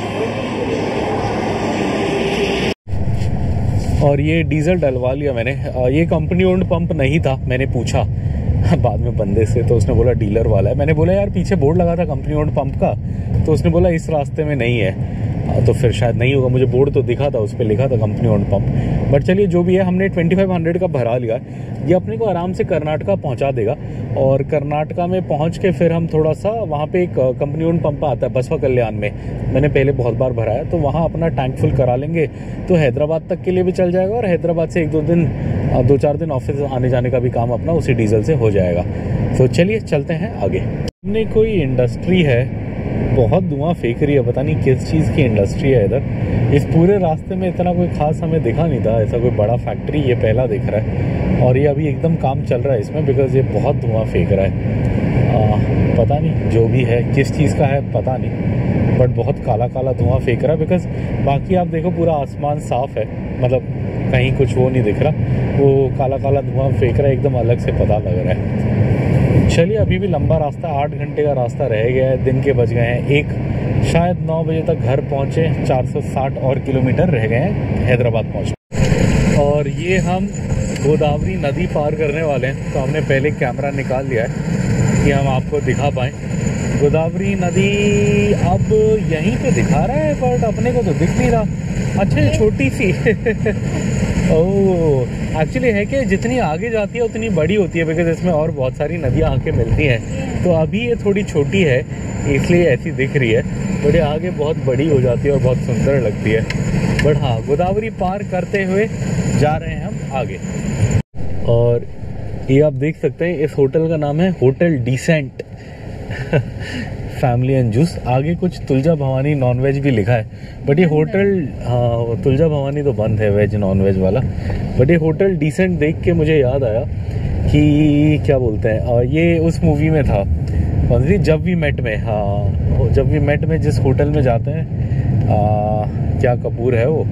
और ये डीजल डलवा लिया मैंने। ये कंपनी ओन्ड पंप नहीं था, मैंने पूछा बाद में बंदे से, तो उसने बोला डीलर वाला है। मैंने बोला यार पीछे बोर्ड लगा था कंपनी ओन्ड पंप का, तो उसने बोला इस रास्ते में नहीं है। तो फिर शायद नहीं होगा। मुझे बोर्ड तो दिखा था, उस पर लिखा था कंपनी ओन्ड पंप। बट चलिए जो भी है, हमने ट्वेंटी फाइव हंड्रेड का भरा लिया। ये अपने को आराम से कर्नाटका पहुंचा देगा और कर्नाटका में पहुंच के फिर हम थोड़ा सा वहाँ पे एक कंपनी ओन्ड पंप आता है बसवा कल्याण में, मैंने पहले बहुत बार भरा है, तो वहाँ अपना टैंक फुल करा लेंगे तो हैदराबाद तक के लिए भी चल जाएगा और हैदराबाद से एक दो दिन दो चार दिन ऑफिस आने जाने का भी काम अपना उसी डीजल से हो जाएगा। तो चलिए चलते हैं आगे। हमने कोई इंडस्ट्री है, बहुत धुआं फेंक रही है, पता नहीं किस चीज़ की इंडस्ट्री है इधर। इस पूरे रास्ते में इतना कोई खास हमें दिखा नहीं था, ऐसा कोई बड़ा फैक्ट्री ये पहला दिख रहा है और ये अभी एकदम काम चल रहा है इसमें, बिकॉज ये बहुत धुआं फेंक रहा है। आ, पता नहीं जो भी है किस चीज़ का है पता नहीं, बट बहुत काला काला धुआं फेंक रहा है। बिकॉज बाकी आप देखो पूरा आसमान साफ है, मतलब कहीं कुछ वो नहीं दिख रहा, वो काला काला धुआं फेंक रहा है, एकदम अलग से पता लग रहा है। चलिए अभी भी लंबा रास्ता, आठ घंटे का रास्ता रह गया है, दिन के बज गए हैं एक, शायद नौ बजे तक घर पहुँचे, चार सौ साठ और किलोमीटर रह गए हैं हैदराबाद पहुँचने। और ये हम गोदावरी नदी पार करने वाले हैं, तो हमने पहले कैमरा निकाल लिया है कि हम आपको दिखा पाएँ। गोदावरी नदी अब यहीं पे दिखा रहा है बट अपने को तो दिख नहीं रहा। अच्छा छोटी सी ओह एक्चुअली है कि जितनी आगे जाती है उतनी बड़ी होती है, बिकॉज इसमें और बहुत सारी नदियाँ आके मिलती हैं, तो अभी ये थोड़ी छोटी है इसलिए ऐसी दिख रही है, बट ये आगे बहुत बड़ी हो जाती है और बहुत सुंदर लगती है। बट हाँ, गोदावरी पार करते हुए जा रहे हैं हम आगे। और ये आप देख सकते हैं इस होटल का नाम है hotel decent family and juice. आगे कुछ तुलजा भवानी नॉन वेज भी लिखा है, बट ये होटल, हाँ तुलजा भवानी तो बंद है वेज नॉन वेज वाला, बट ये होटल डिसेंट देख के मुझे याद आया कि क्या बोलते हैं, ये उस मूवी में था कौन सी, जब वी मेट में, हाँ जब वी मेट में जिस होटल में जाते हैं, आ, क्या कपूर है वो,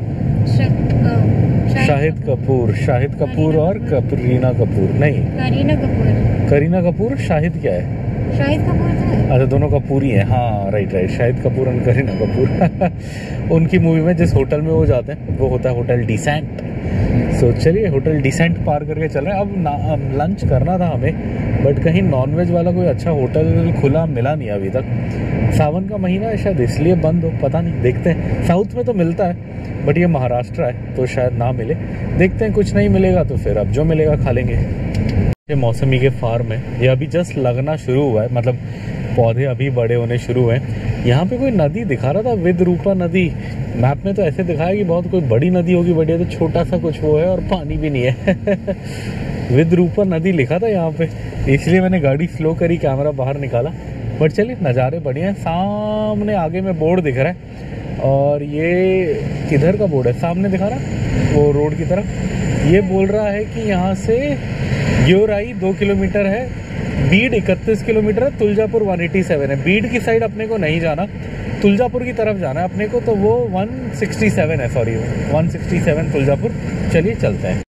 शाहिद कपूर, शाहिद कपूर और करीना कपूर, नहीं करीना कपूर, करीना कपूर शाहिद क्या है, शाहिद कपूर तो अच्छा दोनों कपूर ही हैं, हाँ राइट राइट, शाहिद कपूर और करीना कपूर उनकी मूवी में जिस होटल में वो जाते हैं वो होता है होटल डिसेंट। सो चलिए होटल डिसेंट पार करके चल रहे हैं। अब लंच करना था हमें, बट कहीं नॉनवेज वाला कोई अच्छा होटल खुला मिला नहीं अभी तक। सावन का महीना है शायद इसलिए बंद हो, पता नहीं, देखते हैं। साउथ में तो मिलता है बट ये महाराष्ट्र है तो शायद ना मिले, देखते हैं। कुछ नहीं मिलेगा तो फिर अब जो मिलेगा खा लेंगे। ये मौसमी के फार्म है, ये अभी जस्ट लगना शुरू हुआ है, मतलब पौधे अभी बड़े होने शुरू हुए हैं। यहाँ पे कोई नदी दिखा रहा था, विद्रूपा नदी, मैप में तो ऐसे दिखाया कि बहुत कोई बड़ी नदी होगी, बड़ी है तो छोटा सा कुछ वो है और पानी भी नहीं है विद्रूपा नदी लिखा था यहाँ पे, इसलिए मैंने गाड़ी स्लो करी, कैमरा बाहर निकाला। बट चलिए नज़ारे बढ़िया हैं। सामने आगे में बोर्ड दिख रहा है, और ये किधर का बोर्ड है, सामने दिखा रहा वो रोड की तरफ, ये बोल रहा है कि यहाँ से योराई दो किलोमीटर है, बीड इकतीस किलोमीटर है, तुलजापुर एक सौ सत्तासी है। बीड की साइड अपने को नहीं जाना, तुलजापुर की तरफ जाना है अपने को, तो वो एक सौ सड़सठ है, सॉरी एक सौ सड़सठ तुलजापुर। चलिए चलते हैं।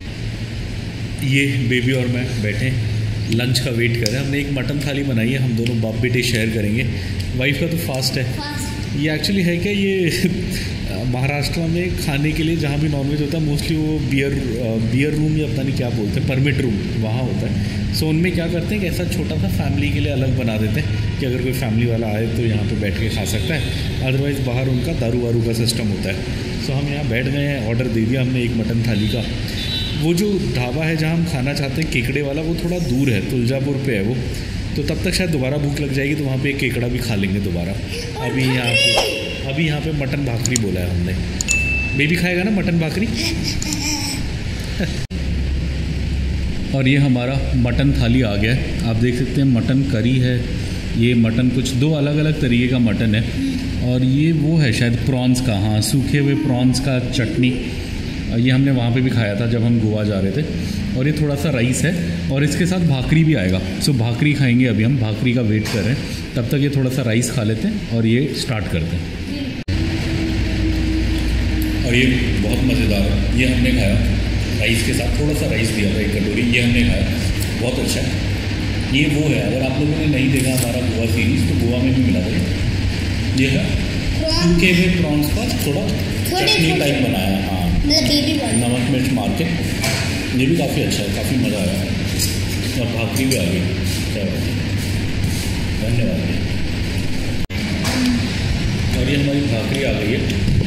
ये बेबी और मैं बैठे लंच का वेट कर रहे हैं। हमने एक मटन थाली बनाई है, हम दोनों बाप बेटे शेयर करेंगे। वाइफ का तो फास्ट है। ये एक्चुअली है क्या, ये महाराष्ट्र में खाने के लिए जहाँ भी नॉनवेज होता है मोस्टली वो बियर बियर रूम या पता नहीं क्या बोलते हैं, परमिट रूम वहाँ होता है। सो उनमें क्या करते हैं कि ऐसा छोटा सा फैमिली के लिए अलग बना देते हैं कि अगर कोई फैमिली वाला आए तो यहाँ पे बैठ के खा सकता है, अदरवाइज़ बाहर उनका दारू वारू का सिस्टम होता है। सो हम यहाँ बैठ गए हैं, ऑर्डर दे दिया हमने एक मटन थाली का। वो जो ढाबा है जहाँ हम खाना चाहते हैं केकड़े वाला, वो थोड़ा दूर है, तुलजापुर पे है वो, तो तब तक शायद दोबारा भूख लग जाएगी तो वहाँ पे एक केकड़ा भी खा लेंगे दोबारा। अभी यहाँ पे अभी यहाँ पे मटन भाकरी बोला है हमने। बेबी खाएगा ना मटन भाकरी और ये हमारा मटन थाली आ गया है। आप देख सकते हैं मटन करी है, ये मटन कुछ दो अलग अलग तरीके का मटन है, और ये वो है शायद प्रॉन्स का, हाँ सूखे हुए प्रॉन्स का चटनी। ये हमने वहाँ पे भी खाया था जब हम गोवा जा रहे थे। और ये थोड़ा सा राइस है और इसके साथ भाकरी भी आएगा। सो भाकरी खाएंगे अभी हम, भाकरी का वेट कर रहे हैं। तब तक ये थोड़ा सा राइस खा लेते हैं और ये स्टार्ट करते हैं। और ये बहुत मज़ेदार है, ये हमने खाया राइस के साथ, थोड़ा सा राइस दिया था एक कटोरी, ये हमने खाया, बहुत अच्छा है। ये वो है, अगर आप लोगों ने नहीं देखा हमारा गोवा सीरीज़ तो गोवा में भी मिला था ये है सूखे हुए प्रॉन्स का थोड़ा चटनी टाइप बनाया, हाँ नमक मिर्च मार के, ये भी काफ़ी अच्छा है, काफ़ी मज़ा आया। और भाकरी भी आ गई, धन्यवाद। और ये हमारी भाकरी आ गई है।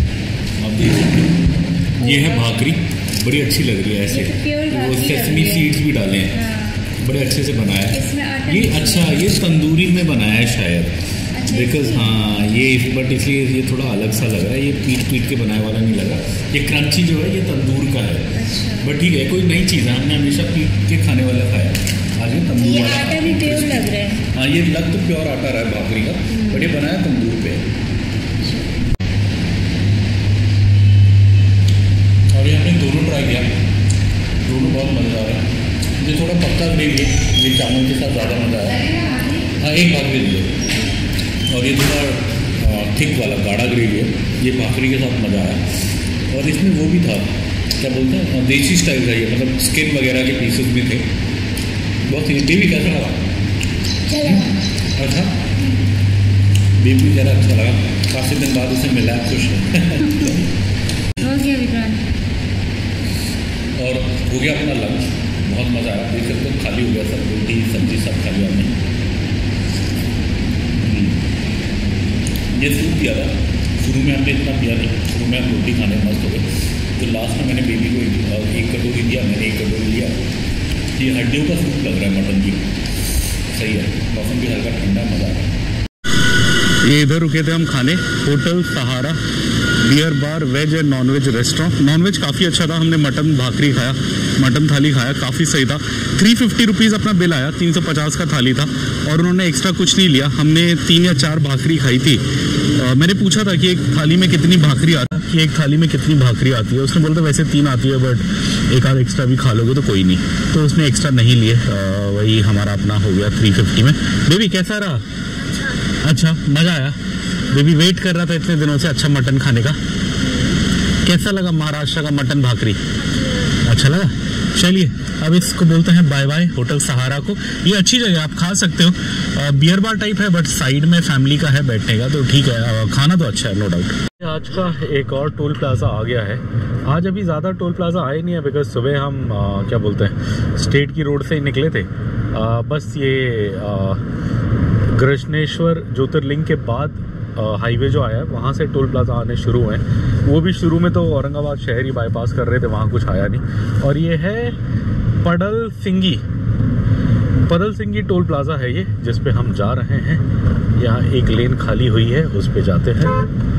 आप देख सकते हो, ये है भाकरी, बड़ी अच्छी लग रही है ऐसे। वो सेसमी सीड्स भी डाले हैं, बड़े अच्छे से बनाया है ये। अच्छा, ये तंदूरी में बनाया है शायद, बिकॉज हाँ ये बट इसलिए ये थोड़ा अलग सा लग रहा है। ये पीट पीट के बनाने वाला नहीं लग रहा। ये क्रंची जो है ये तंदूर का है, बट ठीक है, कोई नई चीज़ है, हमने हमेशा पीट के खाने वाला खाया, आज ये तंदूर ये वाला आटा भी प्योर लग रहा है। हाँ, ये लग तो प्योर आटा रहा है भाकरी का, बट ये बनाया तंदूर पे है। और ये हमने दोनों ट्राई किया, दोनों बहुत मज़ेदार है। मुझे थोड़ा पक्का ग्रेवी है, ये चावल के साथ ज़्यादा मज़ा आया। हाँ, एक भाकरी दे दो। और ये थोड़ा थिक वाला गाढ़ा ग्रेवी है, ये भाकरी के साथ मज़ा आया। और इसमें वो भी था, क्या बोलते हैं, देसी स्टाइल का, ये मतलब स्किन वगैरह के पीसेस भी थे। बहुत ही बेबी कैसा लगा? अच्छा, बेबी ज़रा अच्छा लगा, काफ़ी दिन बाद उसे मिला है, खुश है। हो गया विक्रांत। और हो गया अपना लंच, बहुत मज़ा आया। देख सकते हो खाली हो गया सब, रोटी सब्जी सब खा लिया हमने। ये सूप पिया था, शुरू में हमने इतना पिया नहीं, शुरू में हम रोटी खाने मस्त हो गए, तो लास्ट में मैंने बेबी को एक कटोरी दिया, मैंने एक कटोरी लिया। ये हड्डियों का सूप लग रहा है मटन की, सही है, मौसम भी हल्का ठंडा, मज़ा आ रहा है। ये इधर रुके थे हम खाने, hotel Sahara beer bar veg and non veg restaurant. Non veg काफ़ी अच्छा था, हमने मटन भाकरी खाया, मटन थाली खाया, काफ़ी सही था। थ्री फिफ्टी रुपीज़ अपना बिल आया, तीन सौ पचास का थाली था, और उन्होंने एक्स्ट्रा कुछ नहीं लिया। हमने तीन या चार भाकरी खाई थी। आ, मैंने पूछा था कि एक थाली में कितनी भाकरी आती है, कि एक थाली में कितनी भाकरी आती है। उसने बोला था वैसे तीन आती है, बट एक आध एक्स्ट्रा भी खा लोगे तो कोई नहीं, तो उसने एक्स्ट्रा नहीं लिए। वही हमारा अपना हो गया थ्री फिफ्टी में। बेबी कैसा रहा? अच्छा, मज़ा आया। बेबी वेट कर रहा था इतने दिनों से अच्छा मटन खाने का। कैसा लगा महाराष्ट्र का मटन भाकरी? अच्छा लगा। चलिए अब इसको बोलते हैं बाय बाय, होटल सहारा को। ये अच्छी जगह, आप खा सकते हो, बियर बार टाइप है, बट साइड में फैमिली का है बैठने का, तो ठीक है, खाना तो अच्छा है, नो डाउट। आज का एक और टोल प्लाजा आ गया है। आज अभी ज़्यादा टोल प्लाजा आए नहीं है, बिकॉज सुबह हम आ, क्या बोलते हैं स्टेट की रोड से ही निकले थे। आ, बस ये कृष्णेश्वर ज्योतिर्लिंग के बाद हाईवे जो आया है वहाँ से टोल प्लाजा आने शुरू हुए हैं। वो भी शुरू में तो औरंगाबाद शहर ही बाईपास कर रहे थे, वहाँ कुछ आया नहीं। और ये है पडल सिंगी, पडल सिंगी टोल प्लाजा है ये, जिस पे हम जा रहे हैं। यहाँ एक लेन खाली हुई है, उस पे जाते हैं।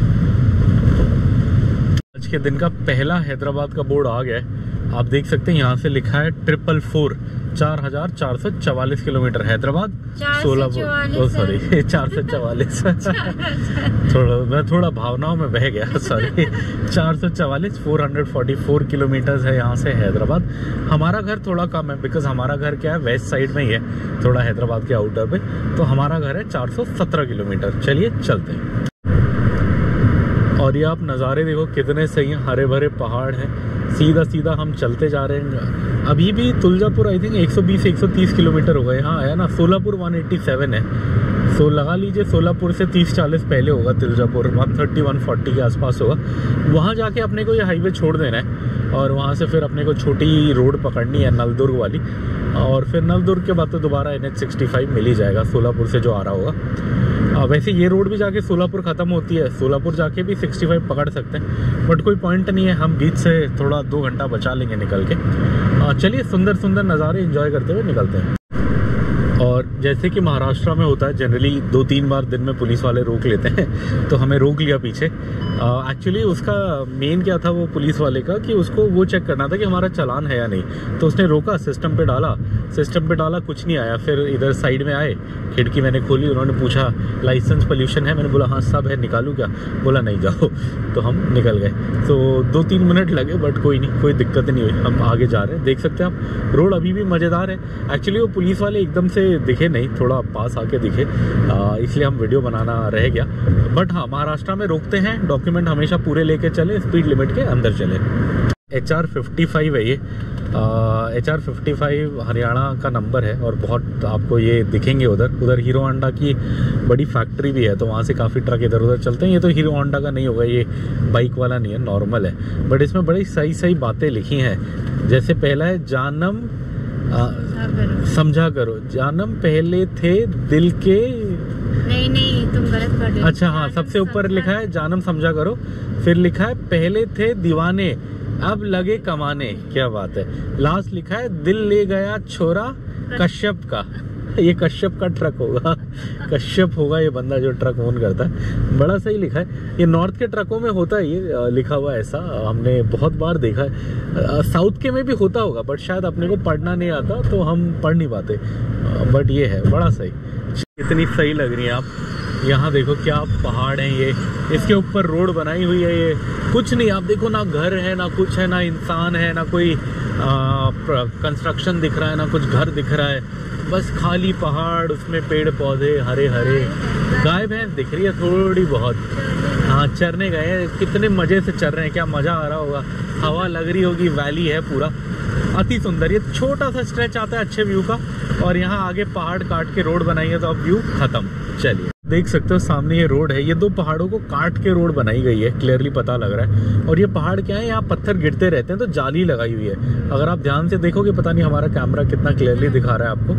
आज के दिन का पहला हैदराबाद का बोर्ड आ गया है, आप देख सकते हैं। यहाँ से लिखा है ट्रिपल फोर, चार हजार चार सौ चवालीस किलोमीटर हैदराबाद सोलापुर, सॉरी चार सौ चवालीस थोड़ा मैं थोड़ा भावनाओं में बह गया, सॉरी चार सौ चवालीस four hundred forty four kilometre है यहाँ से हैदराबाद। हमारा घर थोड़ा कम है, बिकॉज हमारा घर क्या है वेस्ट साइड में ही है, थोड़ा हैदराबाद के आउटर पे, तो हमारा घर है चार सौ सत्रह किलोमीटर। चलिए चलते हैं। और ये आप नज़ारे देखो कितने सही हैं, हरे भरे पहाड़ हैं, सीधा सीधा हम चलते जा रहे हैं। अभी भी तुलजापुर आई थिंक एक सौ बीस एक सौ तीस किलोमीटर हो गए। यहाँ आया ना, सोलापुर एक सौ सत्तासी है, सो लगा लीजिए सोलापुर से तीस चालीस पहले होगा तुलजापुर, एक सौ तीस एक सौ चालीस के आसपास होगा। वहाँ जाके अपने को ये हाईवे छोड़ देना है, और वहाँ से फिर अपने को छोटी रोड पकड़नी है नलदुर्ग वाली, और फिर नलदुर्ग के बाद तो दोबारा एन एच सिक्सटी फाइव मिल ही जाएगा सोलापुर से जो आ रहा होगा। वैसे ये रोड भी जाके सोलापुर ख़त्म होती है, सोलापुर जाके भी सिक्सटी फाइव पकड़ सकते हैं, बट कोई पॉइंट नहीं है, हम बीच से थोड़ा दो घंटा बचा लेंगे निकल के। चलिए सुंदर सुंदर नज़ारे एंजॉय करते हुए निकलते हैं। और जैसे कि महाराष्ट्र में होता है जनरली दो तीन बार दिन में पुलिस वाले रोक लेते हैं, तो हमें रोक लिया पीछे। एक्चुअली उसका मेन क्या था वो पुलिस वाले का, कि उसको वो चेक करना था कि हमारा चालान है या नहीं, तो उसने रोका, सिस्टम पे डाला, सिस्टम पे डाला कुछ नहीं आया। फिर इधर साइड में आए, खिड़की मैंने खोली, उन्होंने पूछा लाइसेंस पोल्यूशन है, मैंने बोला हाँ सब है, निकालूँ क्या? बोला नहीं जाओ, तो हम निकल गए। तो दो तीन मिनट लगे, बट कोई नहीं, कोई दिक्कत नहीं हुई, हम आगे जा रहे हैं। देख सकते हैं आप रोड अभी भी मज़ेदार है। एक्चुअली वो पुलिस वाले एकदम से दिखे नहीं, थोड़ा पास आके दिखे, इसलिए हम वीडियो बनाना रह गया। बट हाँ, महाराष्ट्र में रोकते हैं, डॉक्यूमेंट हमेशा पूरे लेके चले, स्पीड लिमिट के अंदर चले। एच आर फिफ्टी फाइव है ये, H R fifty five Haryana का नंबर है, और बहुत आपको ये दिखेंगे उधर उधर हीरो होंडा की बड़ी फैक्ट्री भी है, तो वहाँ से काफ़ी ट्रक इधर उधर चलते हैं। ये तो हीरो होंडा का नहीं होगा, ये बाइक वाला नहीं है, नॉर्मल है, बट इसमें बड़ी सही सही बातें लिखी हैं। जैसे पहला है जानम आ, समझा करो, जानम पहले थे दिल के नहीं नहीं, तुम गलत पढ़ रहे हो। अच्छा हाँ, सबसे ऊपर लिखा है जानम समझा करो, फिर लिखा है पहले थे दीवाने अब लगे कमाने। क्या बात है। लास्ट लिखा है दिल ले गया छोरा कश्यप का। ये कश्यप का ट्रक होगा, कश्यप होगा ये बंदा जो ट्रक ओन करता है। बड़ा सही लिखा है। ये नॉर्थ के ट्रकों में होता है ये लिखा हुआ ऐसा, हमने बहुत बार देखा है। साउथ के में भी होता होगा बट शायद अपने को पढ़ना नहीं आता तो हम पढ़ नहीं पाते, बट ये है बड़ा सही। कितनी सही लग रही है आप। यहाँ देखो क्या पहाड़ है ये, इसके ऊपर रोड बनाई हुई है। ये कुछ नहीं, आप देखो ना घर है ना कुछ है, ना इंसान है ना कोई कंस्ट्रक्शन दिख रहा है, ना कुछ घर दिख रहा है, बस खाली पहाड़, उसमें पेड़ पौधे हरे हरे। गाय भैंस दिख रही है थोड़ी बहुत, हाँ चरने गए हैं। कितने मजे से चर रहे हैं, क्या मजा आ रहा होगा। हवा लग रही होगी, वैली है पूरा, अति सुंदर। ये छोटा सा स्ट्रेच आता है अच्छे व्यू का, और यहाँ आगे पहाड़ काट के रोड बनाई है तो अब व्यू खत्म। चलिए देख सकते हो सामने ये रोड है, ये दो पहाड़ों को काट के रोड बनाई गई है, क्लियरली पता लग रहा है। और ये पहाड़ क्या है, यहाँ पत्थर गिरते रहते हैं तो जाली लगाई हुई है। अगर आप ध्यान से देखोगे, पता नहीं हमारा कैमरा कितना क्लियरली दिखा रहा है आपको,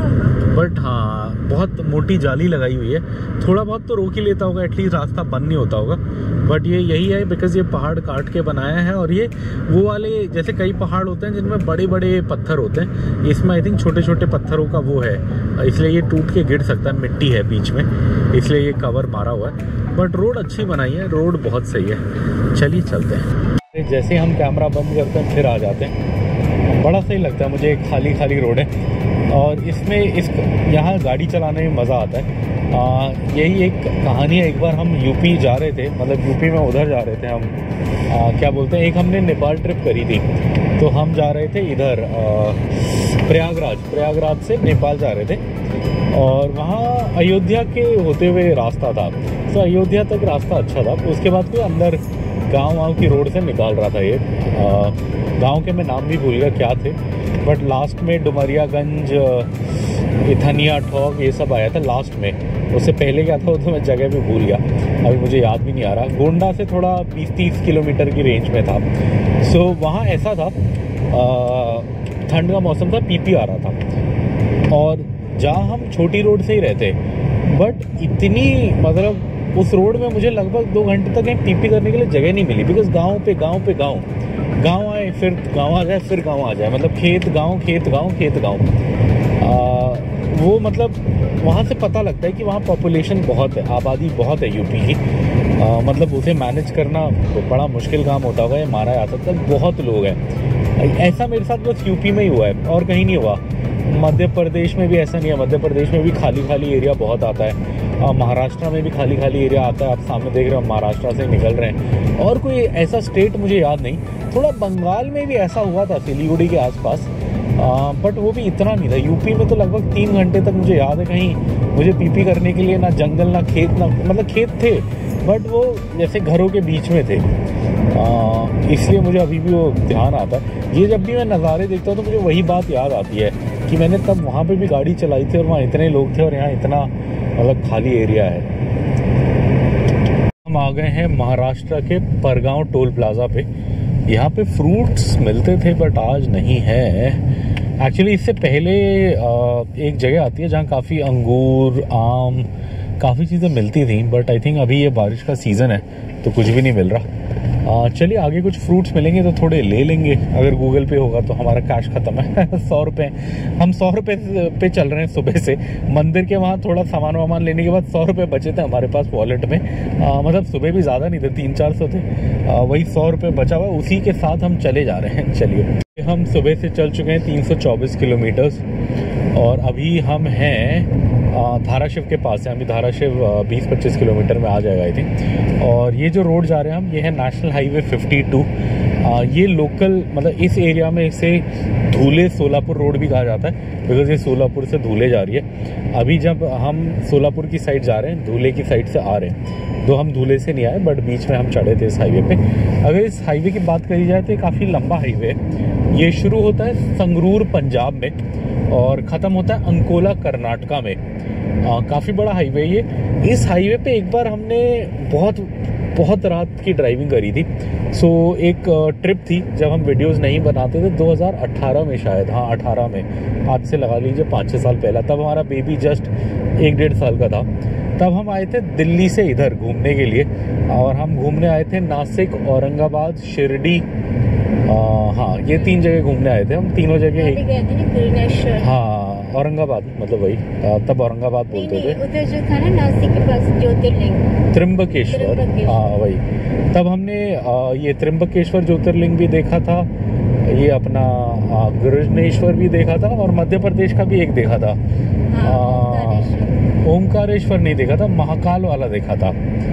बट हाँ बहुत मोटी जाली लगाई हुई है। थोड़ा बहुत तो रोक ही लेता होगा, एटलीस्ट रास्ता बंद नहीं होता होगा। बट ये यही है बिकॉज ये पहाड़ काट के बनाया है। और ये वो वाले जैसे कई पहाड़ होते हैं जिनमें बड़े बड़े पत्थर होते हैं, इसमें आई थिंक छोटे छोटे पत्थरों का वो है, इसलिए ये टूट के गिर सकता है। मिट्टी है बीच में, इसलिए ये कवर मारा हुआ है। बट रोड अच्छी बनाई है, रोड बहुत सही है। चलिए चलते हैं। जैसे हम कैमरा बंद करते हैं फिर आ जाते हैं, बड़ा सही लगता है मुझे। खाली खाली रोड है और इसमें इस यहाँ गाड़ी चलाने में मज़ा आता है। आ, यही एक कहानी है। एक बार हम यूपी जा रहे थे, मतलब यूपी में उधर जा रहे थे हम, आ, क्या बोलते हैं, एक हमने नेपाल ट्रिप करी थी, तो हम जा रहे थे इधर प्रयागराज, प्रयागराज से नेपाल जा रहे थे। और वहाँ अयोध्या के होते हुए रास्ता था, तो अयोध्या तक रास्ता अच्छा था। उसके बाद कोई अंदर गांव वाँव की रोड से निकाल रहा था ये। गांव के मैं नाम भी भूल गया क्या थे, बट लास्ट में डुमरियागंज, इथनिया, ठोक, ये सब आया था लास्ट में। उससे पहले क्या था वो तो मैं जगह भी भूल गया, अभी मुझे याद भी नहीं आ रहा। गोंडा से थोड़ा बीस तीस किलोमीटर की रेंज में था। सो वहाँ ऐसा था, ठंड का मौसम था, पीपी आ रहा था। और जहाँ हम छोटी रोड से ही रहते, बट इतनी मतलब उस रोड में मुझे लगभग दो घंटे तक कहीं पीपी करने के लिए जगह नहीं मिली। बिकॉज गांव पे गांव पे गांव, गांव आए फिर गांव आ जाए, फिर गांव आ जाए, मतलब खेत गांव खेत गांव खेत गांव। वो मतलब वहाँ से पता लगता है कि वहाँ पॉपुलेशन बहुत है, आबादी बहुत है यूपी की। आ, मतलब उसे मैनेज करना बड़ा मुश्किल काम होता होगा, ये माना जा सकता है। बहुत लोग हैं। ऐसा मेरे साथ बस यूपी में ही हुआ है और कहीं नहीं हुआ। मध्य प्रदेश में भी ऐसा नहीं है, मध्य प्रदेश में भी खाली खाली एरिया बहुत आता है। महाराष्ट्र में भी खाली खाली एरिया आता है। आप सामने देख रहे हो महाराष्ट्र से निकल रहे हैं। और कोई ऐसा स्टेट मुझे याद नहीं। थोड़ा बंगाल में भी ऐसा हुआ था, सिलीगुड़ी के आसपास, बट वो भी इतना नहीं था। यूपी में तो लगभग तीन घंटे तक मुझे याद है कहीं मुझे पीपी करने के लिए ना जंगल ना खेत, ना मतलब खेत थे बट वो जैसे घरों के बीच में थे। इसलिए मुझे अभी भी वो ध्यान आता है। ये जब भी मैं नज़ारे देखता हूँ तो मुझे वही बात याद आती है कि मैंने तब वहाँ पे भी गाड़ी चलाई थी और वहाँ इतने लोग थे और यहाँ इतना मतलब खाली एरिया है। हम आ गए हैं महाराष्ट्र के परगांव टोल प्लाजा पे। यहाँ पे फ्रूट्स मिलते थे बट आज नहीं है। एक्चुअली इससे पहले एक जगह आती है जहाँ काफ़ी अंगूर, आम, काफ़ी चीज़ें मिलती थी, बट आई थिंक अभी ये बारिश का सीज़न है तो कुछ भी नहीं मिल रहा। चलिए आगे कुछ फ्रूट्स मिलेंगे तो थोड़े ले लेंगे। अगर गूगल पे होगा तो हमारा कैश ख़त्म है। सौ रुपये हम सौ रुपये पे चल रहे हैं सुबह से। मंदिर के वहाँ थोड़ा सामान वामान लेने के बाद सौ रुपये बचे थे हमारे पास वॉलेट में। आ, मतलब सुबह भी ज़्यादा नहीं थे, तीन चार सौ थे। आ, वही सौ रुपये बचा हुआ, उसी के साथ हम चले जा रहे हैं। चलिए हम सुबह से चल चुके हैं तीन सौ चौबीस किलोमीटर्स और अभी हम हैं धाराशिव के पास है। अभी धाराशिव बीस पच्चीस किलोमीटर में आ जाएगा आई थिंक। और ये जो रोड जा रहे हैं हम, ये है नेशनल हाईवे बावन। ये लोकल मतलब इस एरिया में इसे धूले सोलापुर रोड भी कहा जाता है बिकॉज ये सोलापुर से धूले जा रही है। अभी जब हम सोलापुर की साइड जा रहे हैं, धूले की साइड से आ रहे हैं, तो हम धूले से नहीं आए बट बीच में हम चढ़े थे इस हाईवे पे। अगर इस हाईवे की बात करी जाए तो ये काफ़ी लंबा हाईवे है। ये शुरू होता है संगरूर पंजाब में और ख़त्म होता है अंकोला कर्नाटका में। काफ़ी बड़ा हाईवे ये। इस हाईवे पे एक बार हमने बहुत बहुत रात की ड्राइविंग करी थी। सो एक ट्रिप थी जब हम वीडियोस नहीं बनाते थे, दो हज़ार अठारह में शायद, हाँ अठारह में, आज से लगा लीजिए पाँच छः साल पहला। तब हमारा बेबी जस्ट एक डेढ़ साल का था। तब हम आए थे दिल्ली से इधर घूमने के लिए, और हम घूमने आए थे नासिक, औरंगाबाद, शिरडी, हाँ ये तीन जगह घूमने आए थे हम। तीनों जगह एक, हाँ औरंगाबाद, मतलब वही तब औरंगाबाद बोलते थे। उधर जो था ना नासिक के पास ज्योतिर्लिंग, त्र्यंबकेश्वर, हाँ वही। तब हमने ये त्र्यंबकेश्वर ज्योतिर्लिंग भी देखा था, ये अपना गृष्णेश्वर भी देखा था, और मध्य प्रदेश का भी एक देखा था। ओमकारेश्वर नहीं देखा था, महाकाल वाला देखा था,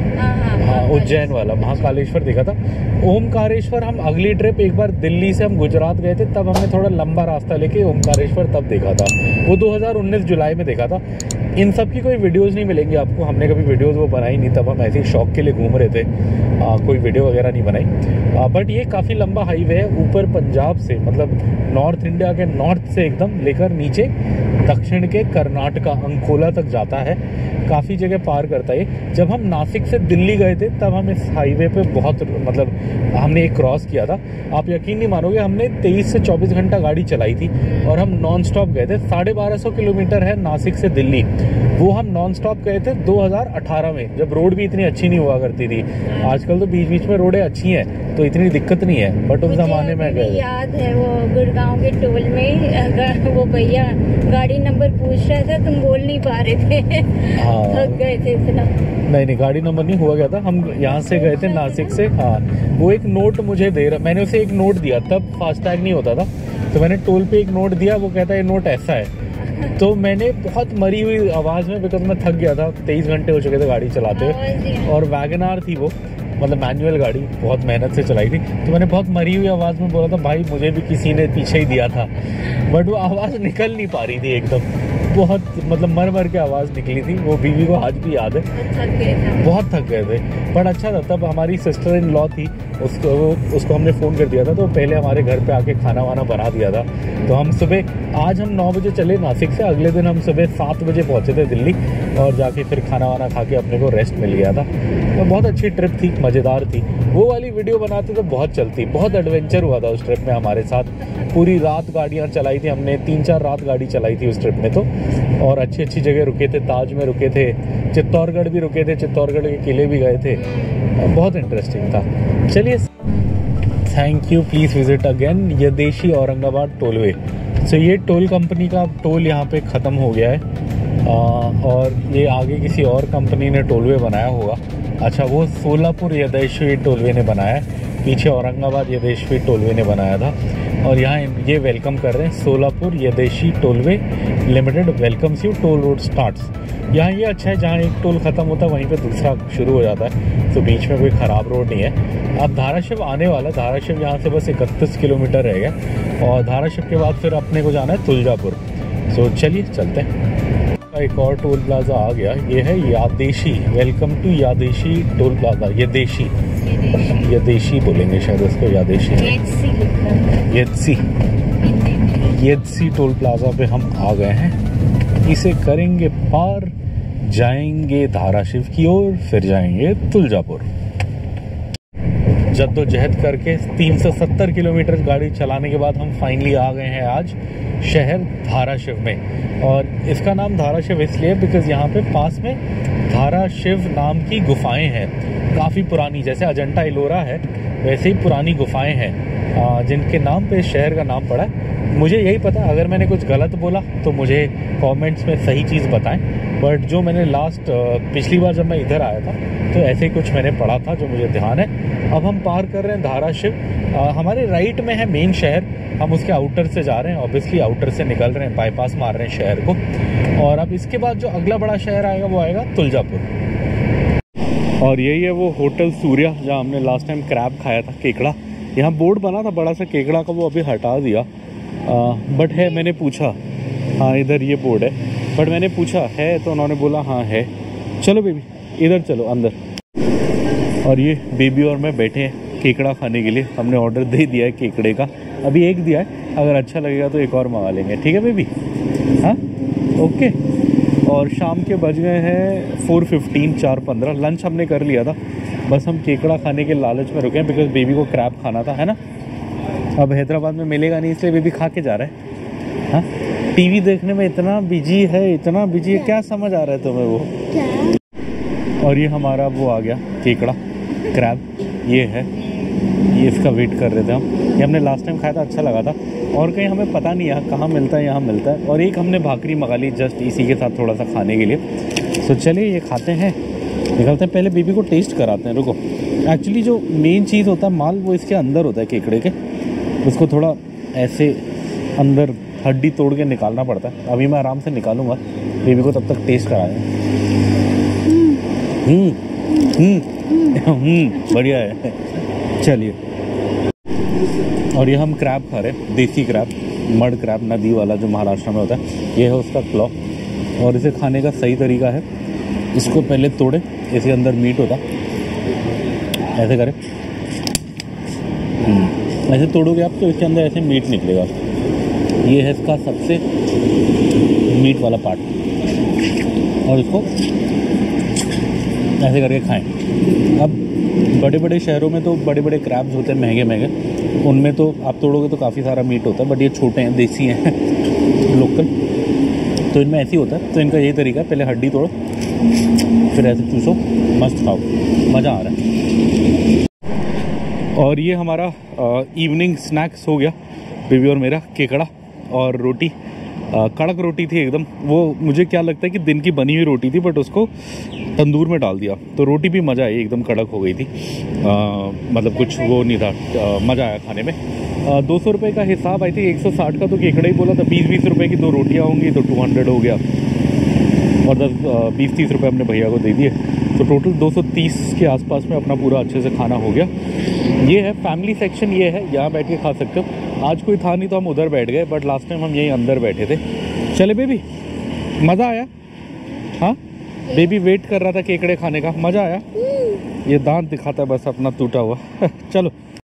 हाँ उज्जैन वाला महाकालेश्वर देखा था। ओमकारेश्वर हम अगली ट्रिप एक बार दिल्ली से हम गुजरात गए थे, तब हमने थोड़ा लंबा रास्ता लेके ओमकारेश्वर तब देखा था, वो दो हज़ार उन्नीस जुलाई में देखा था। इन सब की कोई वीडियोस नहीं मिलेंगी आपको, हमने कभी वीडियोस वो बनाई नहीं, तब हम ऐसे ही शौक के लिए घूम रहे थे, आ, कोई वीडियो वगैरह नहीं बनाई। बट ये काफ़ी लंबा हाईवे है, ऊपर पंजाब से, मतलब नॉर्थ इंडिया के नॉर्थ से एकदम लेकर नीचे दक्षिण के कर्नाटका अंकोला तक जाता है, काफ़ी जगह पार करता है। जब हम नासिक से दिल्ली गए थे तब हम इस हाईवे पे बहुत, मतलब हमने एक क्रॉस किया था, आप यकीन नहीं मानोगे, हमने तेईस से चौबीस घंटा गाड़ी चलाई थी और हम नॉन स्टॉप गए थे। साढ़े बारह सौ किलोमीटर है नासिक से दिल्ली, वो हम नॉन स्टॉप गए थे दो हज़ार अठारह में, जब रोड भी इतनी अच्छी नहीं हुआ करती थी। आजकल तो बीच बीच में रोडें अच्छी हैं तो इतनी दिक्कत नहीं है, बट उस जमाने में गए। याद है वो गुड़गांव के टोल में वो भैया गाड़ी नंबर पूछ रहे थे, तुम बोल नहीं पा रहे थे, हाँ थक गए थे इतना। नहीं नहीं गाड़ी नंबर नहीं हुआ गया था, हम यहाँ से गए थे नासिक से। हाँ वो एक नोट मुझे दे रहा, मैंने उसे एक नोट दिया, तब फास्टैग नहीं होता था, तो मैंने टोल पे एक नोट दिया, वो कहता है ये नोट ऐसा है। तो मैंने बहुत मरी हुई आवाज़ में, बिकॉज मैं थक गया था, तेईस घंटे हो चुके थे गाड़ी चलाते हुए, और वैगनार थी वो, मतलब मैनुअल गाड़ी, बहुत मेहनत से चलाई थी, तो मैंने बहुत मरी हुई आवाज़ में बोला था भाई मुझे भी किसी ने पीछे ही दिया था, बट वो आवाज़ निकल नहीं पा रही थी एकदम, बहुत मतलब मर मर के आवाज़ निकली थी। वो बीवी को आज भी याद है, थक गए थे, बहुत थक गए थे, बट अच्छा था। तब हमारी सिस्टर इन लॉ थी, उसको उसको हमने फ़ोन कर दिया था, तो पहले हमारे घर पे आके खाना वाना बना दिया था। तो हम सुबह, आज हम नौ बजे चले नासिक से, अगले दिन हम सुबह सात बजे पहुँचे थे दिल्ली, और जाके फिर खाना वाना खा के अपने को रेस्ट मिल गया था। तो बहुत अच्छी ट्रिप थी, मज़ेदार थी। वो वाली वीडियो बनाते तो बहुत चलती, बहुत एडवेंचर हुआ था उस ट्रिप में हमारे साथ। पूरी रात गाड़ियाँ चलाई थी हमने, तीन चार रात गाड़ी चलाई थी उस ट्रिप में तो, और अच्छी अच्छी जगह रुके थे, ताज में रुके थे, चित्तौड़गढ़ भी रुके थे, चित्तौड़गढ़ के किले भी गए थे, बहुत इंटरेस्टिंग था। चलिए, thank you, please visit again Yadeshi Aurangabad tollway. So ये टोल कंपनी का टोल यहाँ पे ख़त्म हो गया है, आ, और ये आगे किसी और कंपनी ने टोलवे बनाया होगा। अच्छा, वो सोलापुर यदेशी टोलवे ने बनाया है, पीछे औरंगाबाद यदेशी टोलवे ने बनाया था, और यहाँ ये वेलकम कर रहे हैं, Solapur Yadeshi tollway limited welcomes you, toll road starts. यहाँ ये अच्छा है, जहाँ एक टोल ख़त्म होता है वहीं पे दूसरा शुरू हो जाता है, तो बीच में कोई ख़राब रोड नहीं है। अब धाराशिव आने वाला, धाराशिव यहाँ से बस इकतीस किलोमीटर रह गया, और धाराशिव के बाद फिर अपने को जाना है तुलजापुर। सो चलिए चलते हैं। एक और टोल प्लाजा आ गया, ये है Yadeshi, welcome to Yadeshi toll plaza. Yadeshi, Yadeshi बोलेंगे शायद इसको, यादेशी, यदसी, यदसी टोल प्लाजा पे हम आ गए हैं। इसे करेंगे पार, जाएंगे धाराशिव की ओर, फिर जाएंगे तुलजापुर। जद्दोजहद करके तीन सौ सत्तर किलोमीटर गाड़ी चलाने के बाद हम फाइनली आ गए हैं आज शहर धाराशिव में। और इसका नाम धाराशिव इसलिए बिकॉज यहाँ पे पास में धाराशिव नाम की गुफाएं हैं, काफ़ी पुरानी, जैसे अजंता एलोरा है वैसे ही पुरानी गुफाएं हैं, जिनके नाम पे शहर का नाम पड़ा है। मुझे यही पता है, अगर मैंने कुछ गलत बोला तो मुझे कमेंट्स में सही चीज़ बताएं, बट जो मैंने लास्ट पिछली बार जब मैं इधर आया था तो ऐसे ही कुछ मैंने पढ़ा था जो मुझे ध्यान है। अब हम पार कर रहे हैं धाराशिव, हमारे राइट में है मेन शहर, हम उसके आउटर से जा रहे हैं, ऑब्वियसली आउटर से निकल रहे हैं, बाईपास मार रहे हैं शहर को। और अब इसके बाद जो अगला बड़ा शहर आएगा वो आएगा तुलजापुर। और यही है वो होटल सूर्या जहाँ हमने लास्ट टाइम क्रैब खाया था, केकड़ा। यहाँ बोर्ड बना था बड़ा सा केकड़ा का, वो अभी हटा दिया, बट है, मैंने पूछा, हाँ इधर ये बोर्ड है, बट मैंने पूछा है तो उन्होंने बोला हाँ है। चलो बेबी इधर चलो अंदर। और ये बेबी और मैं बैठे हैं केकड़ा खाने के लिए, हमने ऑर्डर दे दिया है केकड़े का, अभी एक दिया है, अगर अच्छा लगेगा तो एक और मंगा लेंगे, ठीक है बेबी? हाँ ओके। और शाम के बज गए हैं फोर फिफ्टीन, चार पंद्रह। लंच हमने कर लिया था, बस हम केकड़ा खाने के लालच में रुके हैं बिकॉज बेबी को क्रैब खाना था, है ना। अब हैदराबाद में मिलेगा नहीं इसलिए बेबी खा के जा रहा है। हाँ टीवी देखने में इतना बिजी है, इतना बिजी है, क्या समझ आ रहा है तुम्हें वो? और ये हमारा वो आ गया केकड़ा क्रैब, ये है, ये इसका वेट कर रहे थे हम। ये हमने लास्ट टाइम खाया था, अच्छा लगा था। और कहीं हमें पता नहीं है कहाँ मिलता है, यहाँ मिलता है। और एक हमने भाकरी मंगा ली जस्ट इसी के साथ थोड़ा सा खाने के लिए। तो चलिए ये खाते हैं, निकलते हैं। पहले बेबी को टेस्ट कराते हैं, रुको। एक्चुअली जो मेन चीज़ होता है माल, वो इसके अंदर होता है केकड़े के। उसको थोड़ा ऐसे अंदर हड्डी तोड़ के निकालना पड़ता है। अभी मैं आराम से निकालूंगा, बेबी को तब तक टेस्ट कराएं। हम्म हम्म हम्म बढ़िया है। चलिए, और ये हम क्रैब खा रहे हैं, देसी क्रैब, मड क्रैब, नदी वाला जो महाराष्ट्र में होता है। ये है उसका क्लॉ। और इसे खाने का सही तरीका है, इसको पहले तोड़े, इसके अंदर मीट होता, ऐसे करें, ऐसे तोड़ोगे आप तो इसके अंदर ऐसे मीट निकलेगा। ये है इसका सबसे मीट वाला पार्ट। और इसको ऐसे करके खाएं। अब बड़े बड़े शहरों में तो बड़े बड़े क्रैब्स होते हैं महंगे महंगे, उनमें तो आप तोड़ोगे तो काफ़ी सारा मीट होता है। बट ये छोटे हैं, देसी हैं, लोकल, तो इनमें ऐसे ही होता है। तो इनका यही तरीका है, पहले हड्डी तोड़ो, फिर ऐसे चूसो, मस्त खाओ, मज़ा आ रहा है। और ये हमारा इवनिंग स्नैक्स हो गया, बेबी और मेरा, केकड़ा और रोटी। आ, कड़क रोटी थी एकदम। वो मुझे क्या लगता है कि दिन की बनी हुई रोटी थी, बट उसको तंदूर में डाल दिया तो रोटी भी मज़ा आई, एकदम कड़क हो गई थी। आ, मतलब कुछ वो नहीं था, मज़ा आया खाने में। दो सौ रुपये का हिसाब आई थी, एक सौ साठ का तो केकड़ा ही बोला था। बीस बीस रुपये की दो रोटियाँ होंगी तो टू हंड्रेड हो गया, और दस बीस तीस रुपये हमने भैया को दे दिए, तो टोटल दो सौ तीस के आसपास में अपना पूरा अच्छे से खाना हो गया। ये है फैमिली सेक्शन, ये है, यहाँ बैठ के खा सकते हो। आज कोई था नहीं तो हम उधर बैठ गए, बट लास्ट टाइम हम यहीं अंदर बैठे थे। चले बेबी, मज़ा आया? हाँ, बेबी वेट कर रहा था केकड़े खाने का, मज़ा आया? ये दांत दिखाता है बस अपना टूटा हुआ। चलो।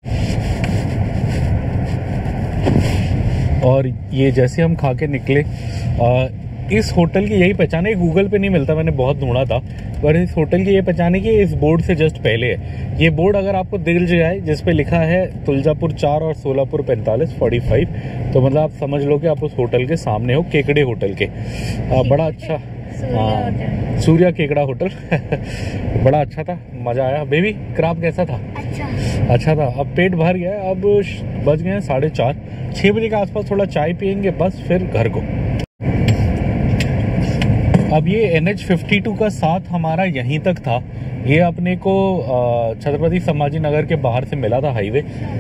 और ये जैसे हम खा के निकले, आ, इस होटल की यही पहचान है, गूगल पे नहीं मिलता, मैंने बहुत ढूंढा था, पर इस होटल की ये पहचान है कि इस बोर्ड से जस्ट पहले है। ये बोर्ड अगर आपको दिख जाए जिस पे लिखा है तुलजापुर चार और सोलापुर पैंतालीस फोर्टी फाइव, तो मतलब आप समझ लो कि आप उस होटल के सामने हो, केकड़े होटल के। आ, बड़ा अच्छा, हाँ, सूर्या केकड़ा होटल। बड़ा अच्छा था, मज़ा आया। बेबी क्रैब कैसा था? अच्छा अच्छा था। अब पेट भर गया, अब बज गए हैं साढ़े चार, छः बजे के आसपास थोड़ा चाय पियेंगे, बस फिर घर को। अब ये एन एच फिफ्टी टू का साथ हमारा यहीं तक था। ये अपने को छत्रपति संभाजी नगर के बाहर से मिला था हाईवे,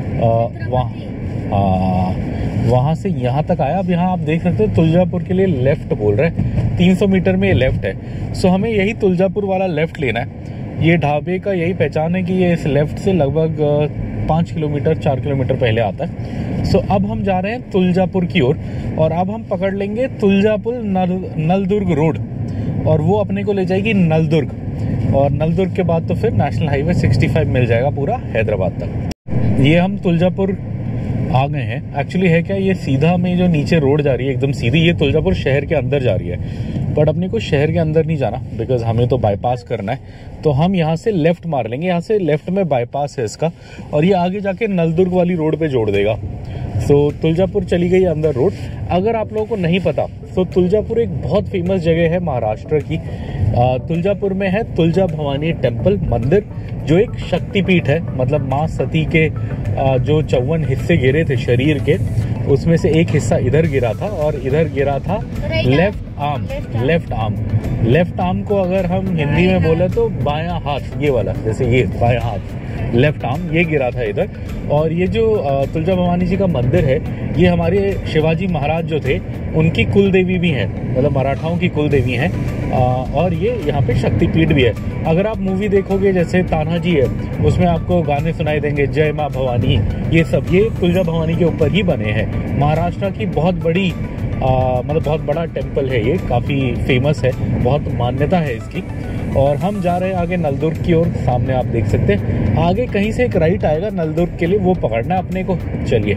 वहाँ वहाँ से यहाँ तक आया। अब यहाँ आप देख सकते हो तुलजापुर के लिए लेफ्ट बोल रहे हैं, तीन सौ मीटर में ये लेफ्ट है। सो हमें यही तुलजापुर वाला लेफ्ट लेना है। ये ढाबे का यही पहचान है कि ये इस लेफ्ट से लगभग पाँच किलोमीटर चार किलोमीटर पहले आता है। सो अब हम जा रहे हैं तुलजापुर की ओर, और अब हम पकड़ लेंगे तुलजापुर नल नलदुर्ग रोड, और वो अपने को ले जाएगी नलदुर्ग, और नलदुर्ग के बाद तो फिर नेशनल हाईवे पैंसठ मिल जाएगा पूरा हैदराबाद तक। ये हम तुलजापुर आ गए हैं। एक्चुअली है क्या, ये सीधा में जो नीचे रोड जा रही है एकदम सीधी, ये तुलजापुर शहर के अंदर जा रही है, बट अपने को शहर के अंदर नहीं जाना, बिकॉज हमें तो बाईपास करना है। तो हम यहाँ से लेफ्ट मार लेंगे, यहाँ से लेफ्ट में बाईपास है इसका, और ये आगे जाके नलदुर्ग वाली रोड पे जोड़ देगा। सो तुलजापुर चली गई अंदर रोड। अगर आप लोगों को नहीं पता, तो तुलजापुर एक बहुत फेमस जगह है महाराष्ट्र की। तुलजापुर में है तुलजा भवानी टेम्पल मंदिर, जो एक शक्तिपीठ है। मतलब माँ सती के आ, जो चौवन हिस्से गिरे थे शरीर के, उसमें से एक हिस्सा इधर गिरा था, और इधर गिरा था left arm. Left arm left arm को अगर हम हिंदी में बोले तो बायां हाथ, ये वाला, जैसे ये बायां हाथ, लेफ्ट आर्म, ये गिरा था इधर। और ये जो तुलजा भवानी जी का मंदिर है, ये हमारे शिवाजी महाराज जो थे उनकी कुल देवी भी हैं, मतलब मराठाओं की कुल देवी हैं। और ये यहाँ पे शक्तिपीठ भी है। अगर आप मूवी देखोगे जैसे तानाजी है, उसमें आपको गाने सुनाई देंगे, जय माँ भवानी, ये सब ये तुलजा भवानी के ऊपर ही बने हैं। महाराष्ट्र की बहुत बड़ी आ, मतलब बहुत बड़ा टेम्पल है ये, काफ़ी फेमस है, बहुत मान्यता है इसकी। और हम जा रहे हैं आगे नलदुर्ग की ओर, सामने आप देख सकते हैं। आगे कहीं से एक राइट आएगा नलदुर्ग के लिए, वो पकड़ना है अपने को। चलिए,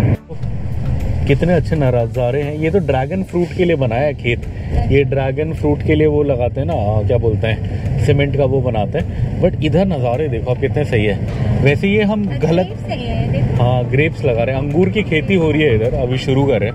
कितने अच्छे नज़ारे हैं। ये तो ड्रैगन फ्रूट के लिए बनाया है खेत। ये ड्रैगन फ्रूट के लिए वो लगाते हैं ना, क्या बोलते हैं, सीमेंट का वो बनाते हैं। बट इधर नज़ारे देखो आप कितने सही है। वैसे ये हम गलत, हाँ ग्रेप्स लगा रहे हैं, अंगूर की खेती हो रही है इधर, अभी शुरू कर रहे हैं।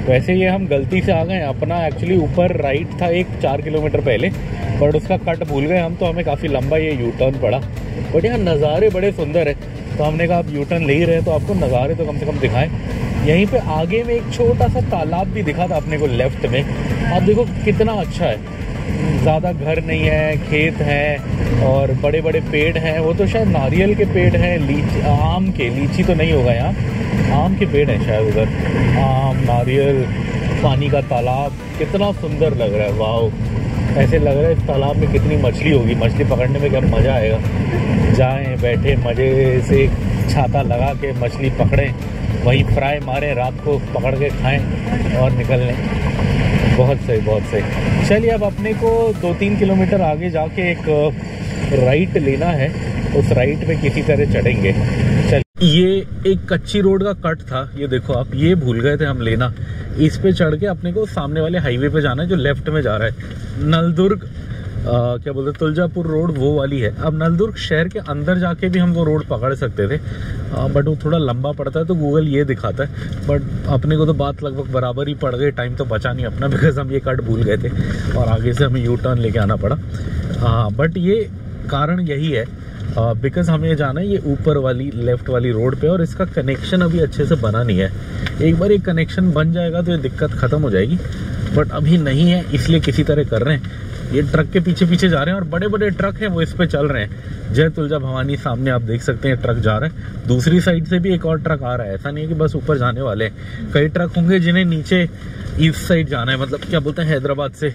वैसे ये हम गलती से आ गए, अपना एक्चुअली ऊपर राइट था एक चार किलोमीटर पहले, बट उसका कट भूल गए हम, तो हमें काफ़ी लंबा ये यू टर्न पड़ा। बट यहाँ नज़ारे बड़े सुंदर है, तो हमने कहा आप यू टर्न ले ही रहे हैं तो आपको नज़ारे तो कम से कम दिखाएं। यहीं पे आगे में एक छोटा सा तालाब भी दिखा था अपने को लेफ्ट में, आप देखो कितना अच्छा है। ज़्यादा घर नहीं है, खेत हैं और बड़े बड़े पेड़ हैं, वो तो शायद नारियल के पेड़ हैं, लीची आम के, लीची तो नहीं होगा यहाँ, आम के पेड़ हैं शायद उधर, आम नारियल, पानी का तालाब, कितना सुंदर लग रहा है। वाह, ऐसे लग रहा है इस तालाब में कितनी मछली होगी, मछली पकड़ने में क्या मज़ा आएगा। जाएं बैठे मज़े से, छाता लगा के मछली पकड़ें, वहीं फ्राई मारें, रात को पकड़ के खाएं और निकल लें। बहुत सही, बहुत सही। चलिए अब अपने को दो तीन किलोमीटर आगे जाके एक राइट लेना है, उस राइट पे किसी तरह चढ़ेंगे। चल, ये एक कच्ची रोड का कट था, ये देखो आप, ये भूल गए थे हम लेना। इस पे चढ़ के अपने को सामने वाले हाईवे पे जाना है जो लेफ्ट में जा रहा है, नलदुर्ग आ, क्या बोलते हैं, तुलजापुर रोड, वो वाली है। अब नलदुर्ग शहर के अंदर जाके भी हम वो रोड पकड़ सकते थे, आ, बट वो थोड़ा लंबा पड़ता है, तो गूगल ये दिखाता है। बट अपने को तो बात लगभग बराबर ही पड़ गई, टाइम तो बचा नहीं अपना, बिकॉज हम ये कट भूल गए थे और आगे से हमें यू टर्न लेके आना पड़ा। हाँ, बट ये कारण यही है बिकॉज हमें ये जाना है ये ऊपर वाली लेफ्ट वाली रोड पे, और इसका कनेक्शन अभी अच्छे से बना नहीं है। एक बार ये कनेक्शन बन जाएगा तो ये दिक्कत खत्म हो जाएगी, बट अभी नहीं है, इसलिए किसी तरह कर रहे हैं। ये ट्रक के पीछे पीछे जा रहे हैं और बड़े बड़े ट्रक हैं वो इस पे चल रहे हैं। जय तुलजा भवानी सामने आप देख सकते हैं ट्रक जा रहा है, दूसरी साइड से भी एक और ट्रक आ रहा है। ऐसा नहीं है कि बस ऊपर जाने वाले हैं, कई ट्रक होंगे जिन्हें नीचे ईस्ट साइड जाना है, मतलब क्या बोलते हैं हैदराबाद से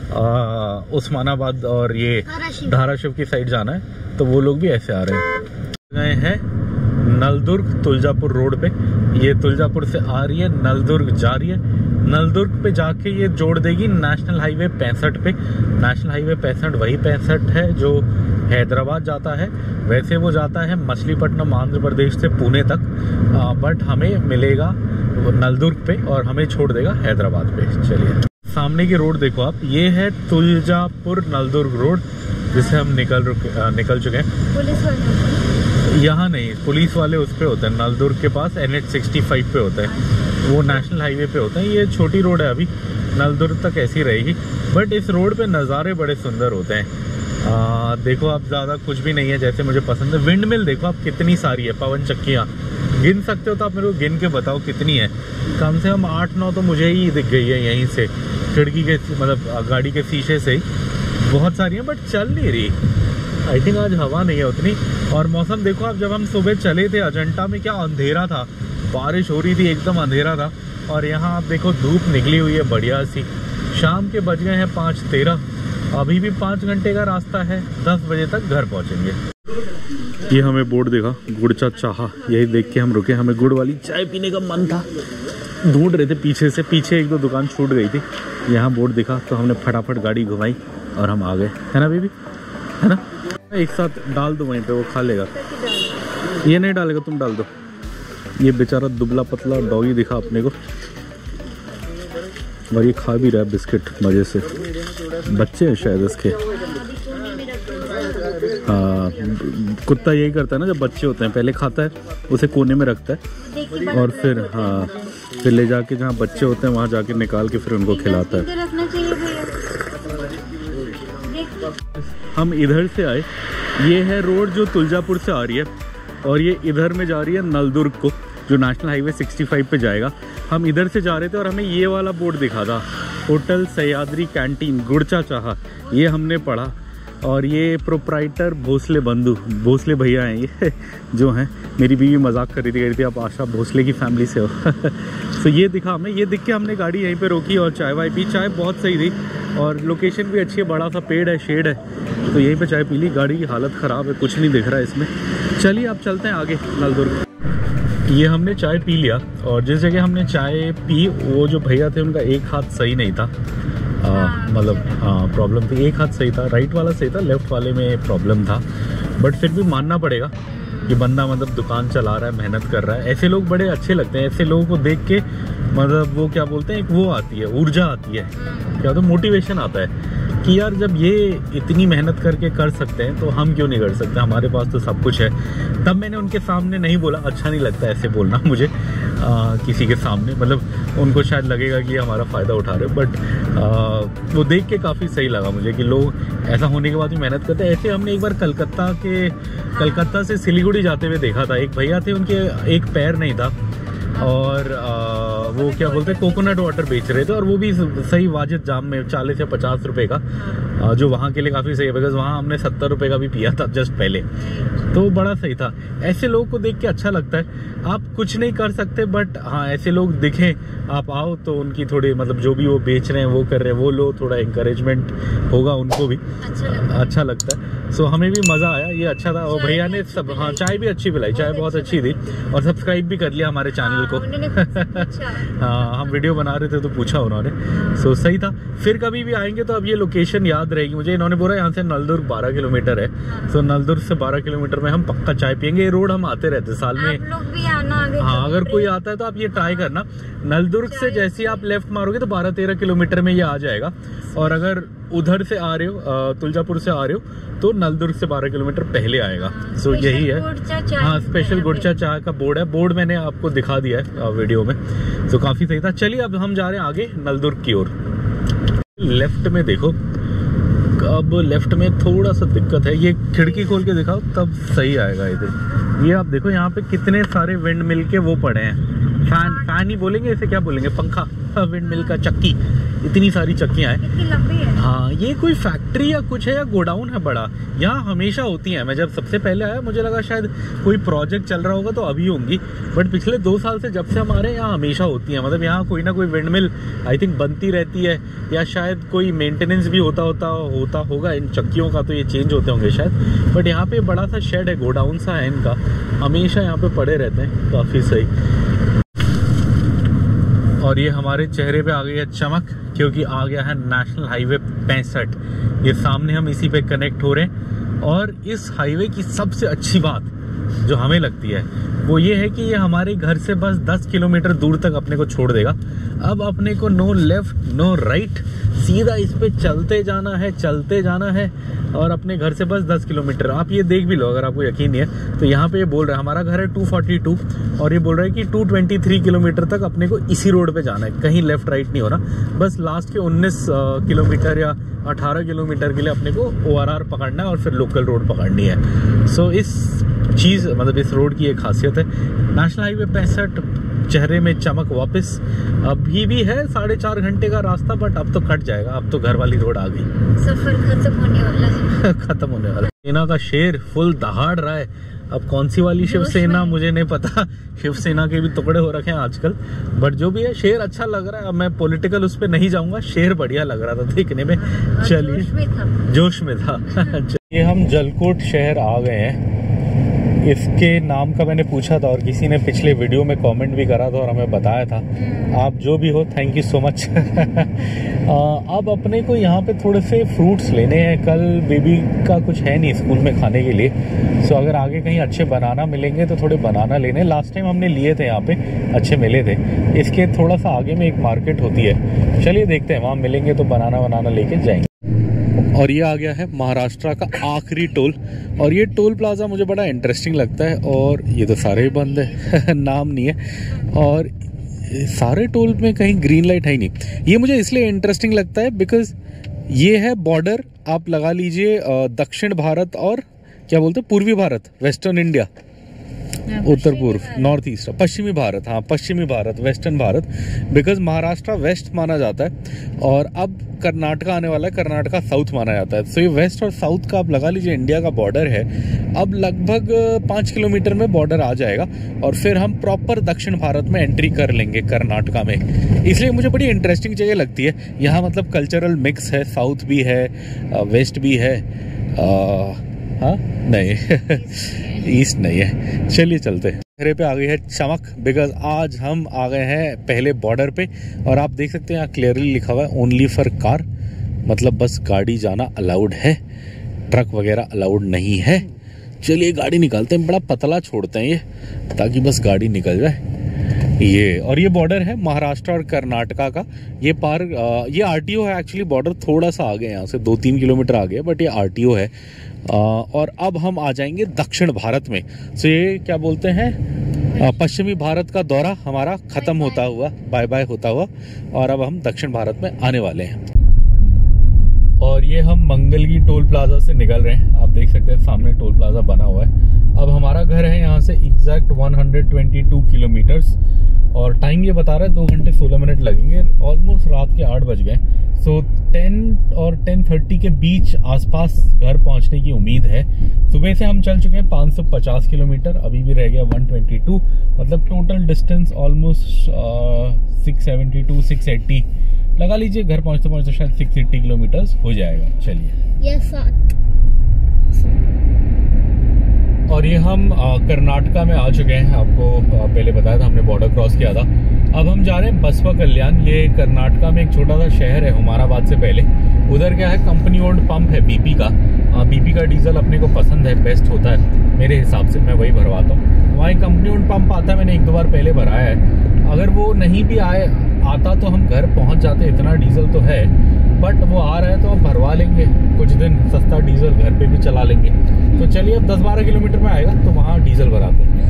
उस्मानाबाद और ये धाराशिव की साइड जाना है, तो वो लोग भी ऐसे आ रहे हैं। गए हैं नलदुर्ग तुलजापुर रोड पे, ये तुलजापुर से आ रही है, नलदुर्ग जा रही है। नलदुर्ग पे जाके ये जोड़ देगी नेशनल हाईवे पैंसठ पे। नेशनल हाईवे पैंसठ वही पैंसठ है जो हैदराबाद जाता है, वैसे वो जाता है मछलीपट्टनम आंध्र प्रदेश से पुणे तक, बट हमें मिलेगा नलदुर्ग पे और हमें छोड़ देगा हैदराबाद पे। चलिए सामने की रोड देखो आप, ये है तुलजापुर नलदुर्ग रोड जिसे हम निकल निकल चुके हैं। पुलिस वाले यहाँ नहीं, पुलिस वाले उस पे होते हैं, नलदुर्ग के पास एन एच सिक्सटी फाइव पे होता है, वो नेशनल हाईवे पे होते हैं। ये छोटी रोड है, अभी नलदुर्ग तक ऐसी रहेगी, बट इस रोड पे नज़ारे बड़े सुंदर होते हैं। आ, देखो आप, ज़्यादा कुछ भी नहीं है जैसे मुझे पसंद है। विंड मिल देखो आप कितनी सारी है, पवन चक्कियाँ गिन सकते हो तो आप मेरे को गिन के बताओ कितनी है। कम से कम आठ नौ तो मुझे ही दिख गई है यहीं से, खिड़की के मतलब गाड़ी के शीशे से ही बहुत सारी हैं, बट चल नहीं रही। आई थिंक आज हवा नहीं है उतनी। और मौसम देखो आप, जब हम सुबह चले थे अजंता में क्या अंधेरा था, बारिश हो रही थी, एकदम अंधेरा था, और यहाँ आप देखो धूप निकली हुई है बढ़िया सी। शाम के बज गए हैं पाँच तेरह, अभी भी पाँच घंटे का रास्ता है, दस बजे तक घर पहुँचेंगे। ये हमें बोर्ड देखा, गुड़ चा चाहा, यही देख के हम रुके। हमें गुड़ वाली चाय पीने का मन था, ढूंढ रहे थे पीछे से, पीछे एक दो दुकान छूट गई थी, यहाँ बोर्ड दिखा तो हमने फटाफट गाड़ी घुमाई और हम आ गए, है ना बेबी, है ना। एक साथ डाल दो वहीं पे, वो खा लेगा। ये नहीं डालेगा, तुम डाल दो। ये बेचारा दुबला पतला डॉगी दिखा अपने को, और ये खा भी रहा है बिस्किट मजे से। बच्चे हैं शायद इसके। हाँ, कुत्ता यही करता है ना, जब बच्चे होते हैं पहले खाता है, उसे कोने में रखता है और फिर हाँ फिर ले जाके जहाँ बच्चे होते हैं वहाँ जाके निकाल के फिर उनको खिलाता है। हम इधर से आए, ये है रोड जो तुलजापुर से आ रही है, और ये इधर में जा रही है नलदुर्ग को, जो नेशनल हाईवे सिक्सटी फाइव पे जाएगा। हम इधर से जा रहे थे और हमें ये वाला बोर्ड दिखा था, होटल सह्याद्री कैंटीन गुड़चा चाहा, ये हमने पढ़ा। और ये प्रोप्राइटर भोसले बंधु, भोसले भैया हैं ये जो हैं। मेरी बीवी मजाक कर रही थी, कह रही थी आप आशा भोसले की फैमिली से हो। तो ये दिखा हमें, ये दिख के हमने गाड़ी यहीं पे रोकी और चाय वाय पी। चाय बहुत सही थी और लोकेशन भी अच्छी है, बड़ा सा पेड़ है, शेड है, तो यहीं पे चाय पी ली। गाड़ी की हालत ख़राब है, कुछ नहीं दिख रहा है इसमें। चलिए अब चलते हैं आगे नलदुर्ग। ये हमने चाय पी लिया, और जिस जगह हमने चाय पी वो जो भैया थे उनका एक हाथ सही नहीं था, मतलब हाँ प्रॉब्लम थी, एक हाथ सही था, राइट वाला सही था, लेफ्ट वाले में प्रॉब्लम था। बट फिर भी मानना पड़ेगा कि बंदा मतलब दुकान चला रहा है, मेहनत कर रहा है। ऐसे लोग बड़े अच्छे लगते हैं, ऐसे लोगों को देख के मतलब वो क्या बोलते हैं, एक वो आती है, ऊर्जा आती है, क्या तो मोटिवेशन आता है कि यार जब ये इतनी मेहनत करके कर सकते हैं तो हम क्यों नहीं कर सकते, हमारे पास तो सब कुछ है। तब मैंने उनके सामने नहीं बोला, अच्छा नहीं लगता ऐसे बोलना मुझे, आ, किसी के सामने, मतलब उनको शायद लगेगा कि हमारा फ़ायदा उठा रहे, बट वो देख के काफ़ी सही लगा मुझे कि लोग ऐसा होने के बाद भी मेहनत करते हैं। ऐसे हमने एक बार कलकत्ता के कलकत्ता से सिलीगुड़ी जाते हुए देखा था, एक भैया थे, उनके एक पैर नहीं था और आ, वो क्या बोलते हैं कोकोनट वाटर बेच रहे थे, और वो भी सही वाजिब जाम में चालीस या पचास रुपए का, जो वहाँ के लिए काफ़ी सही है, बिकॉज वहाँ हमने सत्तर रुपए का भी पिया था जस्ट पहले, तो बड़ा सही था। ऐसे लोगों को देख के अच्छा लगता है। आप कुछ नहीं कर सकते, बट हाँ ऐसे लोग दिखें, आप आओ तो उनकी थोड़ी, मतलब जो भी वो बेच रहे हैं वो कर रहे हैं वो लो, थोड़ा इंकरेजमेंट होगा उनको भी, अच्छा लगता, अच्छा लगता है। सो हमें भी मज़ा आया, ये अच्छा था। और भैया ने सब, हाँ चाय भी अच्छी पिलाई, चाय बहुत अच्छी थी, और सब्सक्राइब भी कर लिया हमारे चैनल को। हाँ हम वीडियो बना रहे थे तो पूछा उन्होंने, सो सही था। फिर कभी भी आएंगे तो अब ये लोकेशन याद रहेगी मुझे। इन्होंने बोला यहाँ से नलदुर्ग बारह किलोमीटर है, सो नलदुर्ग से बारह किलोमीटर में हम पक्का चाय पियेंगे। ये रोड हम आते रहते साल में, आप लोग भी आना आगे। हाँ अगर कोई आता है तो आप ये ट्राई करना। नलदुर्ग से जैसे ही आप लेफ्ट मारोगे तो बारह तेरह किलोमीटर में ये आ जाएगा, और अगर उधर से आ रहे हो, तुलजापुर से आ रहे हो, तो नलदुर्ग से बारह किलोमीटर पहले आएगा। सो so, यही है। हाँ स्पेशल गुड़चा चाय का बोर्ड है, बोर्ड मैंने आपको दिखा दिया है वीडियो में। सो so, काफ़ी सही था। चलिए अब हम जा रहे हैं आगे नलदुर्ग की ओर। लेफ्ट में देखो, अब लेफ्ट में थोड़ा सा दिक्कत है, ये खिड़की खोल के दिखाओ तब सही आएगा इधर। ये आप देखो यहाँ पे कितने सारे विंड मिल के वो पड़े हैं, फैन फैन ही बोलेंगे इसे, क्या बोलेंगे, पंखा, विंड मिल का चक्की, इतनी सारी चक्कियाँ हैं, कितनी लंबी है। हाँ ये कोई फैक्ट्री या कुछ है या गोडाउन है बड़ा, यहाँ हमेशा होती हैं। मैं जब सबसे पहले आया मुझे लगा शायद कोई प्रोजेक्ट चल रहा होगा तो अभी होंगी, बट पिछले दो साल से जब से हम आ रहे हैं यहाँ हमेशा होती हैं। मतलब यहाँ कोई ना कोई विंड मिल आई थिंक बनती रहती है, या शायद कोई मेंटेनेंस भी होता होता होता होगा इन चक्कियों का, तो ये चेंज होते होंगे शायद। बट यहाँ पे बड़ा सा शेड है, गोडाउन सा है इनका, हमेशा यहाँ पे पड़े रहते हैं, काफ़ी सही। और ये हमारे चेहरे पे आ गई है चमक, क्योंकि आ गया है नेशनल हाईवे पैंसठ। ये सामने हम इसी पे कनेक्ट हो रहे हैं। और इस हाईवे की सबसे अच्छी बात जो हमें लगती है वो ये है कि ये हमारे घर से बस दस किलोमीटर दूर तक अपने को छोड़ देगा। अब अपने को नो लेफ्ट नो राइट, सीधा इस पे चलते जाना है, चलते जाना है, और अपने घर से बस दस किलोमीटर। आप ये देख भी लो अगर आपको यकीन नहीं है तो। यहाँ पे ये बोल रहा है हमारा घर है दो सौ बयालीस, और ये बोल रहा है कि दो सौ तेईस किलोमीटर तक अपने को इसी रोड पे जाना है, कहीं लेफ्ट राइट नहीं हो रहा। बस लास्ट के उन्नीस किलोमीटर या अठारह किलोमीटर के लिए अपने को ओ आर आर पकड़ना है और फिर लोकल रोड पकड़नी है। सो इस चीज़, मतलब इस रोड की एक खासियत है। नेशनल हाईवे पैंसठ, चेहरे में चमक वापस। अभी भी है साढ़े चार घंटे का रास्ता, बट अब तो कट जाएगा, अब तो घर वाली रोड आ गई, सफर खत्म होने वाला है। खत्म होने वाला। सेना का शेर फुल दहाड़ रहा है। अब कौन सी वाली शिवसेना मुझे नहीं पता, शिवसेना के भी टुकड़े हो रखे हैं आजकल, बट जो भी है शेर अच्छा लग रहा है। अब मैं पॉलिटिकल उस पर नहीं जाऊंगा, शेर बढ़िया लग रहा था देखने में। चलिए जोश में था। ये हम जलकोट शहर आ गए हैं। इसके नाम का मैंने पूछा था और किसी ने पिछले वीडियो में कमेंट भी करा था और हमें बताया था। आप जो भी हो थैंक यू सो मच। अब अपने को यहाँ पे थोड़े से फ्रूट्स लेने हैं, कल बेबी का कुछ है नहीं स्कूल में खाने के लिए। सो अगर आगे कहीं अच्छे बनाना मिलेंगे तो थोड़े बनाना लेने। लास्ट टाइम हमने लिए थे यहाँ पे, अच्छे मिले थे। इसके थोड़ा सा आगे में एक मार्केट होती है, चलिए देखते हैं, वहाँ मिलेंगे तो बनाना बनाना लेके जाएंगे। और ये आ गया है महाराष्ट्र का आखिरी टोल, और ये टोल प्लाजा मुझे बड़ा इंटरेस्टिंग लगता है। और ये तो सारे ही बंद है, नाम नहीं है, और सारे टोल में कहीं ग्रीन लाइट है ही नहीं। ये मुझे इसलिए इंटरेस्टिंग लगता है बिकॉज ये है बॉर्डर, आप लगा लीजिए दक्षिण भारत और क्या बोलते हैं पूर्वी भारत, वेस्टर्न इंडिया, उत्तर पूर्व, नॉर्थ ईस्ट, पश्चिमी भारत, हाँ पश्चिमी Bharat, western Bharat, because Maharashtra west माना जाता है और अब कर्नाटका आने वाला है, कर्नाटका साउथ माना जाता है। तो ये वेस्ट और साउथ का आप लगा लीजिए इंडिया का बॉर्डर है। अब लगभग पाँच किलोमीटर में बॉर्डर आ जाएगा और फिर हम प्रॉपर दक्षिण भारत में एंट्री कर लेंगे कर्नाटका में। इसलिए मुझे बड़ी इंटरेस्टिंग जगह लगती है यहाँ, मतलब कल्चरल मिक्स है, साउथ भी है, वेस्ट भी है, हाँ नहीं ईस्ट नहीं है। चलिए चलते हैं। चेहरे पे आ गई है चमक बिकॉज आज हम आ गए हैं पहले बॉर्डर पे, और आप देख सकते हैं यहाँ क्लियरली लिखा हुआ है ओनली फॉर कार, मतलब बस गाड़ी जाना अलाउड है, ट्रक वगैरह अलाउड नहीं है। चलिए गाड़ी निकालते हैं, बड़ा पतला छोड़ते हैं ये ताकि बस गाड़ी निकल जाए। ये और ये बॉर्डर है महाराष्ट्र और कर्नाटका का। ये पार ये आरटीओ है एक्चुअली, बॉर्डर थोड़ा सा आगे यहाँ से दो तीन किलोमीटर आगे, बट ये आरटीओ है। आ, और अब हम आ जाएंगे दक्षिण भारत में। सो ये क्या बोलते हैं, पश्चिमी भारत का दौरा हमारा खत्म होता हुआ, बाय बाय होता हुआ, और अब हम दक्षिण भारत में आने वाले हैं। और ये हम मंगलगी टोल प्लाजा से निकल रहे हैं। आप देख सकते हैं सामने टोल प्लाजा बना हुआ है। अब हमारा घर है यहाँ से एग्जैक्ट एक सौ बाईस किलोमीटर्स, और टाइम ये बता रहा है दो घंटे सोलह मिनट लगेंगे। ऑलमोस्ट रात के आठ बज गए, सो दस और दस तीस के बीच आसपास घर पहुँचने की उम्मीद है। सुबह से हम चल चुके हैं पाँच सौ पचास किलोमीटर, अभी भी रह गया एक सौ बाईस, मतलब total distance almost six seventy two six eighty लगा लीजिए। घर पहुँचते पहुँचते शायद सिक्स एट्टी किलोमीटर हो जाएगा। चलिए, ये सात। और ये हम कर्नाटका में आ चुके हैं। आपको आ, पहले बताया था, हमने बॉर्डर क्रॉस किया था। अब हम जा रहे हैं बसवा कल्याण। ये कर्नाटका में एक छोटा सा शहर है हुमाराबाद से पहले। उधर क्या है, कंपनी ओन्ड पंप है बीपी का। बीपी का डीजल अपने को पसंद है, बेस्ट होता है मेरे हिसाब से, मैं वही भरवाता हूँ। वहाँ एक कंपनी ओन्ड पंप आता है, मैंने एक दो बार पहले भराया है। अगर वो नहीं भी आए आता तो हम घर पहुँच जाते, इतना डीजल तो है। बट वो आ रहा है तो हम भरवा लेंगे, कुछ दिन सस्ता डीजल घर पे भी चला लेंगे। तो चलिए, अब दस बारह किलोमीटर में आएगा तो वहाँ डीजल भराते हैं।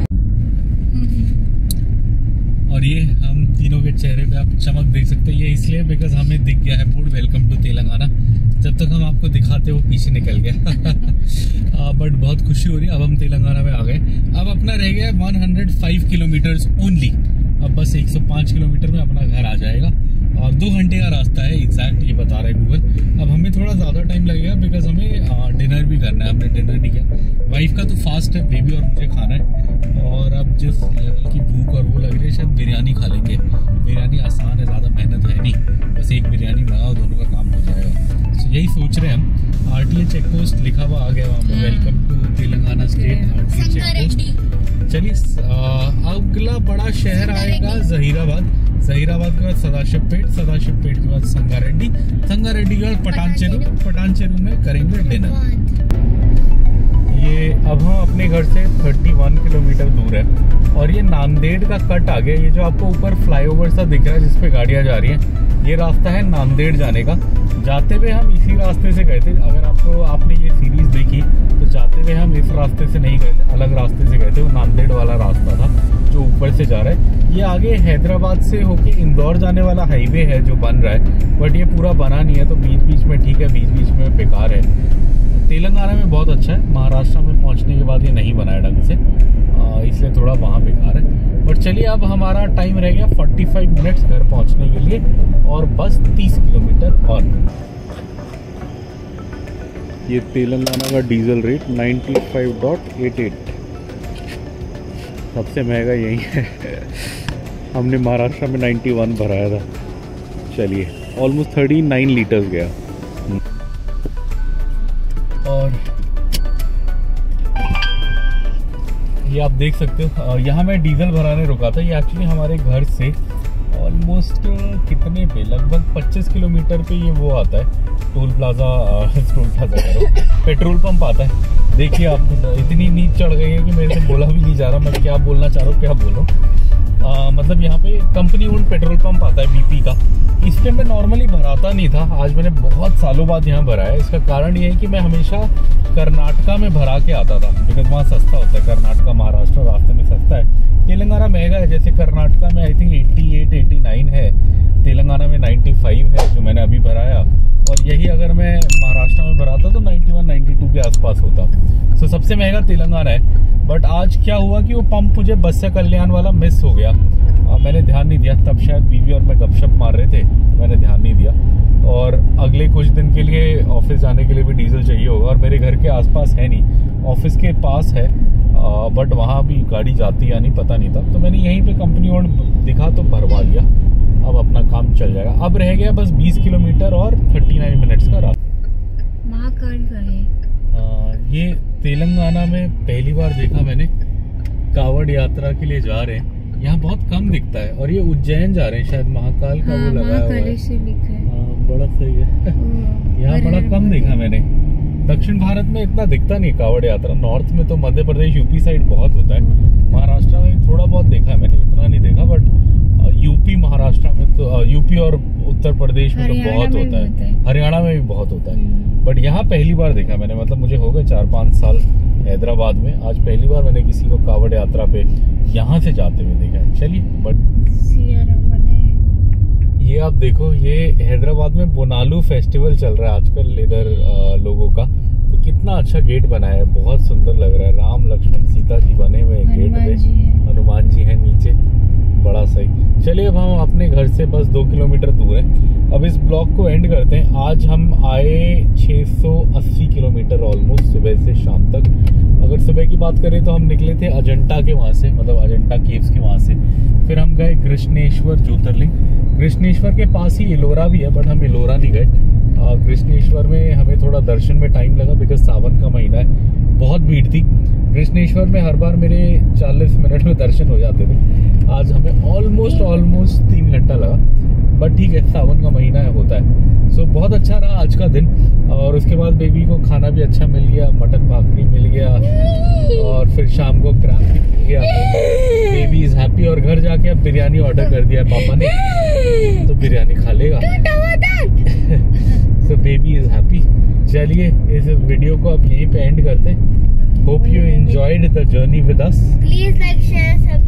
और ये हम तीनों के चेहरे पे आप चमक देख सकते हैं। ये इसलिए बिकॉज हमें दिख गया है बोर्ड वेलकम टू तेलंगाना। जब तक हम आपको दिखाते वो पीछे निकल गया। बट बहुत खुशी हो रही है, अब हम तेलंगाना में आ गए। अब अपना रह गया एक सौ पाँच किलोमीटर ओनली। अब बस एक सौ पाँच किलोमीटर में अपना घर आ जाएगा, और दो घंटे का रास्ता है एग्जैक्ट, ये बता रहा है गूगल। अब हमें थोड़ा ज़्यादा टाइम लगेगा बिकॉज हमें डिनर भी करना है। हमने डिनर नहीं किया। वाइफ का तो फास्ट है, बेबी और मुझे खाना है। और अब जिस लेवल की भूख और वो लग रही है, शायद बिरयानी खा लेंगे। बिरयानी आसान है, ज़्यादा मेहनत है नहीं, बस एक बिरयानी मंगाओ, दोनों का काम हो जाएगा। तो यही सोच रहे हैं हम। R T A check post लिखा हुआ आ गया वहाँ पे, welcome to Telangana state R T A check post. चलिए, अगला बड़ा शहर आएगा जहीराबाद। जहीराबाद के बाद सदाशिवपेट, सदाशिवपेट के बाद संगारेड्डी, संगारेड्डी के बाद पटानचेरू, पटानचेरू में करेंगे डिनर। ये अब हम अपने घर से इकतीस किलोमीटर दूर है, और ये नांदेड़ का कट आ गया। ये जो आपको ऊपर फ्लाईओवर सा दिख रहा है जिसपे गाड़ियां जा रही हैं, ये रास्ता है नांदेड़ जाने का। जाते हुए हम इसी रास्ते से गए थे। अगर आपको आपने ये सीरीज देखी तो जाते हुए हम इस रास्ते से नहीं गए थे, अलग रास्ते से गए थे। वो नांदेड़ वाला रास्ता था जो ऊपर से जा रहा है। ये आगे हैदराबाद से होके इंदौर जाने वाला हाईवे है जो बन रहा है, बट ये पूरा बना नहीं है, तो बीच बीच में ठीक है, बीच बीच में बेकार है। तेलंगाना में बहुत अच्छा है, महाराष्ट्र में पहुंचने के बाद ये नहीं बना है ढंग से, इसलिए थोड़ा वहाँ बेकार है। बट चलिए, अब हमारा टाइम रह गया पैंतालीस मिनट्स घर पहुंचने के लिए, और बस तीस किलोमीटर और। ये तेलंगाना का डीजल रेट पचानवे पॉइंट अट्ठासी, सबसे महंगा यही है। हमने महाराष्ट्र में इक्यानवे भराया था। चलिए, ऑलमोस्ट उनतालीस लीटर्स गया। और ये आप देख सकते हो, यहाँ मैं डीजल भराने रुका था। ये एक्चुअली हमारे घर से ऑलमोस्ट कितने पे, लगभग पच्चीस किलोमीटर पे ये वो आता है, टोल प्लाजा, टोल प्लाजा करो, पेट्रोल पंप आता है। देखिए, आप इतनी नींद चढ़ गई है कि मेरे से बोला भी नहीं जा रहा मैं क्या बोलना चाह रहा हूँ, क्या बोलूँ। आ, मतलब यहाँ पे कंपनी ओन्ड पेट्रोल पंप आता है बीपी का। इस पे मैं नॉर्मली भराता नहीं था, आज मैंने बहुत सालों बाद यहाँ भरा है। इसका कारण ये है कि मैं हमेशा कर्नाटका में भरा के आता था, बिकॉज वहाँ सस्ता होता है। कर्नाटका महाराष्ट्र रास्ते में सस्ता है, तेलंगाना महंगा है। जैसे कर्नाटका में आई थिंक अट्ठासी नवासी है, तेलंगाना में पचानवे है जो मैंने अभी भराया, और यही अगर मैं महाराष्ट्र में भराता तो इक्यानवे बानवे के आसपास होता। सो सबसे महंगा तेलंगाना है। बट आज क्या हुआ कि वो पंप मुझे बसवा कल्याण वाला मिस हो गया। आ, मैंने ध्यान नहीं दिया, तब शायद बीवी और मैं गपशप मार रहे थे, मैंने ध्यान नहीं दिया। और अगले कुछ दिन के लिए ऑफिस जाने के लिए भी डीजल चाहिए होगा, और मेरे घर के आसपास है नहीं, ऑफिस के पास है, बट वहाँ भी गाड़ी जाती या नहीं पता नहीं था। तो मैंने यहीं पे कंपनी ओन दिखा तो भरवा लिया। अब अपना काम चल जाएगा। अब रह गया बस बीस किलोमीटर और उनतालीस मिनट्स का रास्ता। महाकाल का है ये तेलंगाना में पहली बार देखा मैंने, कावड़ यात्रा के लिए जा रहे हैं। यहाँ बहुत कम दिखता है, और ये उज्जैन जा रहे हैं शायद, महाकाल का हाँ, वो लगाया हुआ है। से लिखा है। हाँ, बड़ा सही है। यहाँ बड़ा कम देखा मैंने। दक्षिण भारत में इतना दिखता नहीं कावड़ यात्रा। नॉर्थ में तो मध्य प्रदेश यूपी साइड बहुत होता है, महाराष्ट्र में थोड़ा बहुत देखा है मैंने, इतना नहीं देखा। बट यूपी महाराष्ट्र में तो, यूपी और उत्तर प्रदेश में तो बहुत होता है, हरियाणा में भी बहुत होता है। बट यहाँ पहली बार देखा मैंने, मतलब मुझे हो गए चार पाँच साल हैदराबाद में, आज पहली बार मैंने किसी को कावड़ यात्रा पे यहाँ से जाते हुए देखा है। चलिए बट ये आप देखो, ये हैदराबाद में बोनालू फेस्टिवल चल रहा है आजकल इधर लोगों का। तो कितना अच्छा गेट बनाया है, बहुत सुंदर लग रहा है। राम लक्ष्मण सीता जी बने हुए हैं गेट पे, हनुमान जी हैं नीचे, बड़ा सही। चलिए अब हम अपने घर से बस दो किलोमीटर दूर है। अब इस ब्लॉग को एंड करते हैं। आज हम आए छह सौ अस्सी किलोमीटर ऑलमोस्ट सुबह से शाम तक। अगर सुबह की बात करें तो हम निकले थे अजंता के वहाँ से, मतलब अजंता केव्स के वहाँ से। फिर हम गए कृष्णेश्वर ज्योतिर्लिंग। कृष्णेश्वर के पास ही एलोरा भी है, बट हम एलोरा नहीं गए। कृष्णेश्वर में हमें थोड़ा दर्शन में टाइम लगा, बिकॉज सावन का महीना है, बहुत भीड़ थी। कृष्णेश्वर में हर बार मेरे चालीस मिनट में दर्शन हो जाते थे, आज हमें ऑलमोस्ट ऑलमोस्ट तीन घंटा लगा। बट ठीक है, सावन का महीना है, होता है। सो so, बहुत अच्छा रहा आज का दिन। और उसके बाद बेबी को खाना भी अच्छा मिल गया, मटन भाकरी मिल गया, और फिर शाम को क्रैब भी मिल गया। Baby is happy. और घर जाके अब बिरयानी ऑर्डर कर दिया है पापा ने, तो बिरयानी खा लेगा। So baby is happy. चलिए इस वीडियो को अब यहीं पे एंड करते हैं। Hope you enjoyed the journey with us. Please like share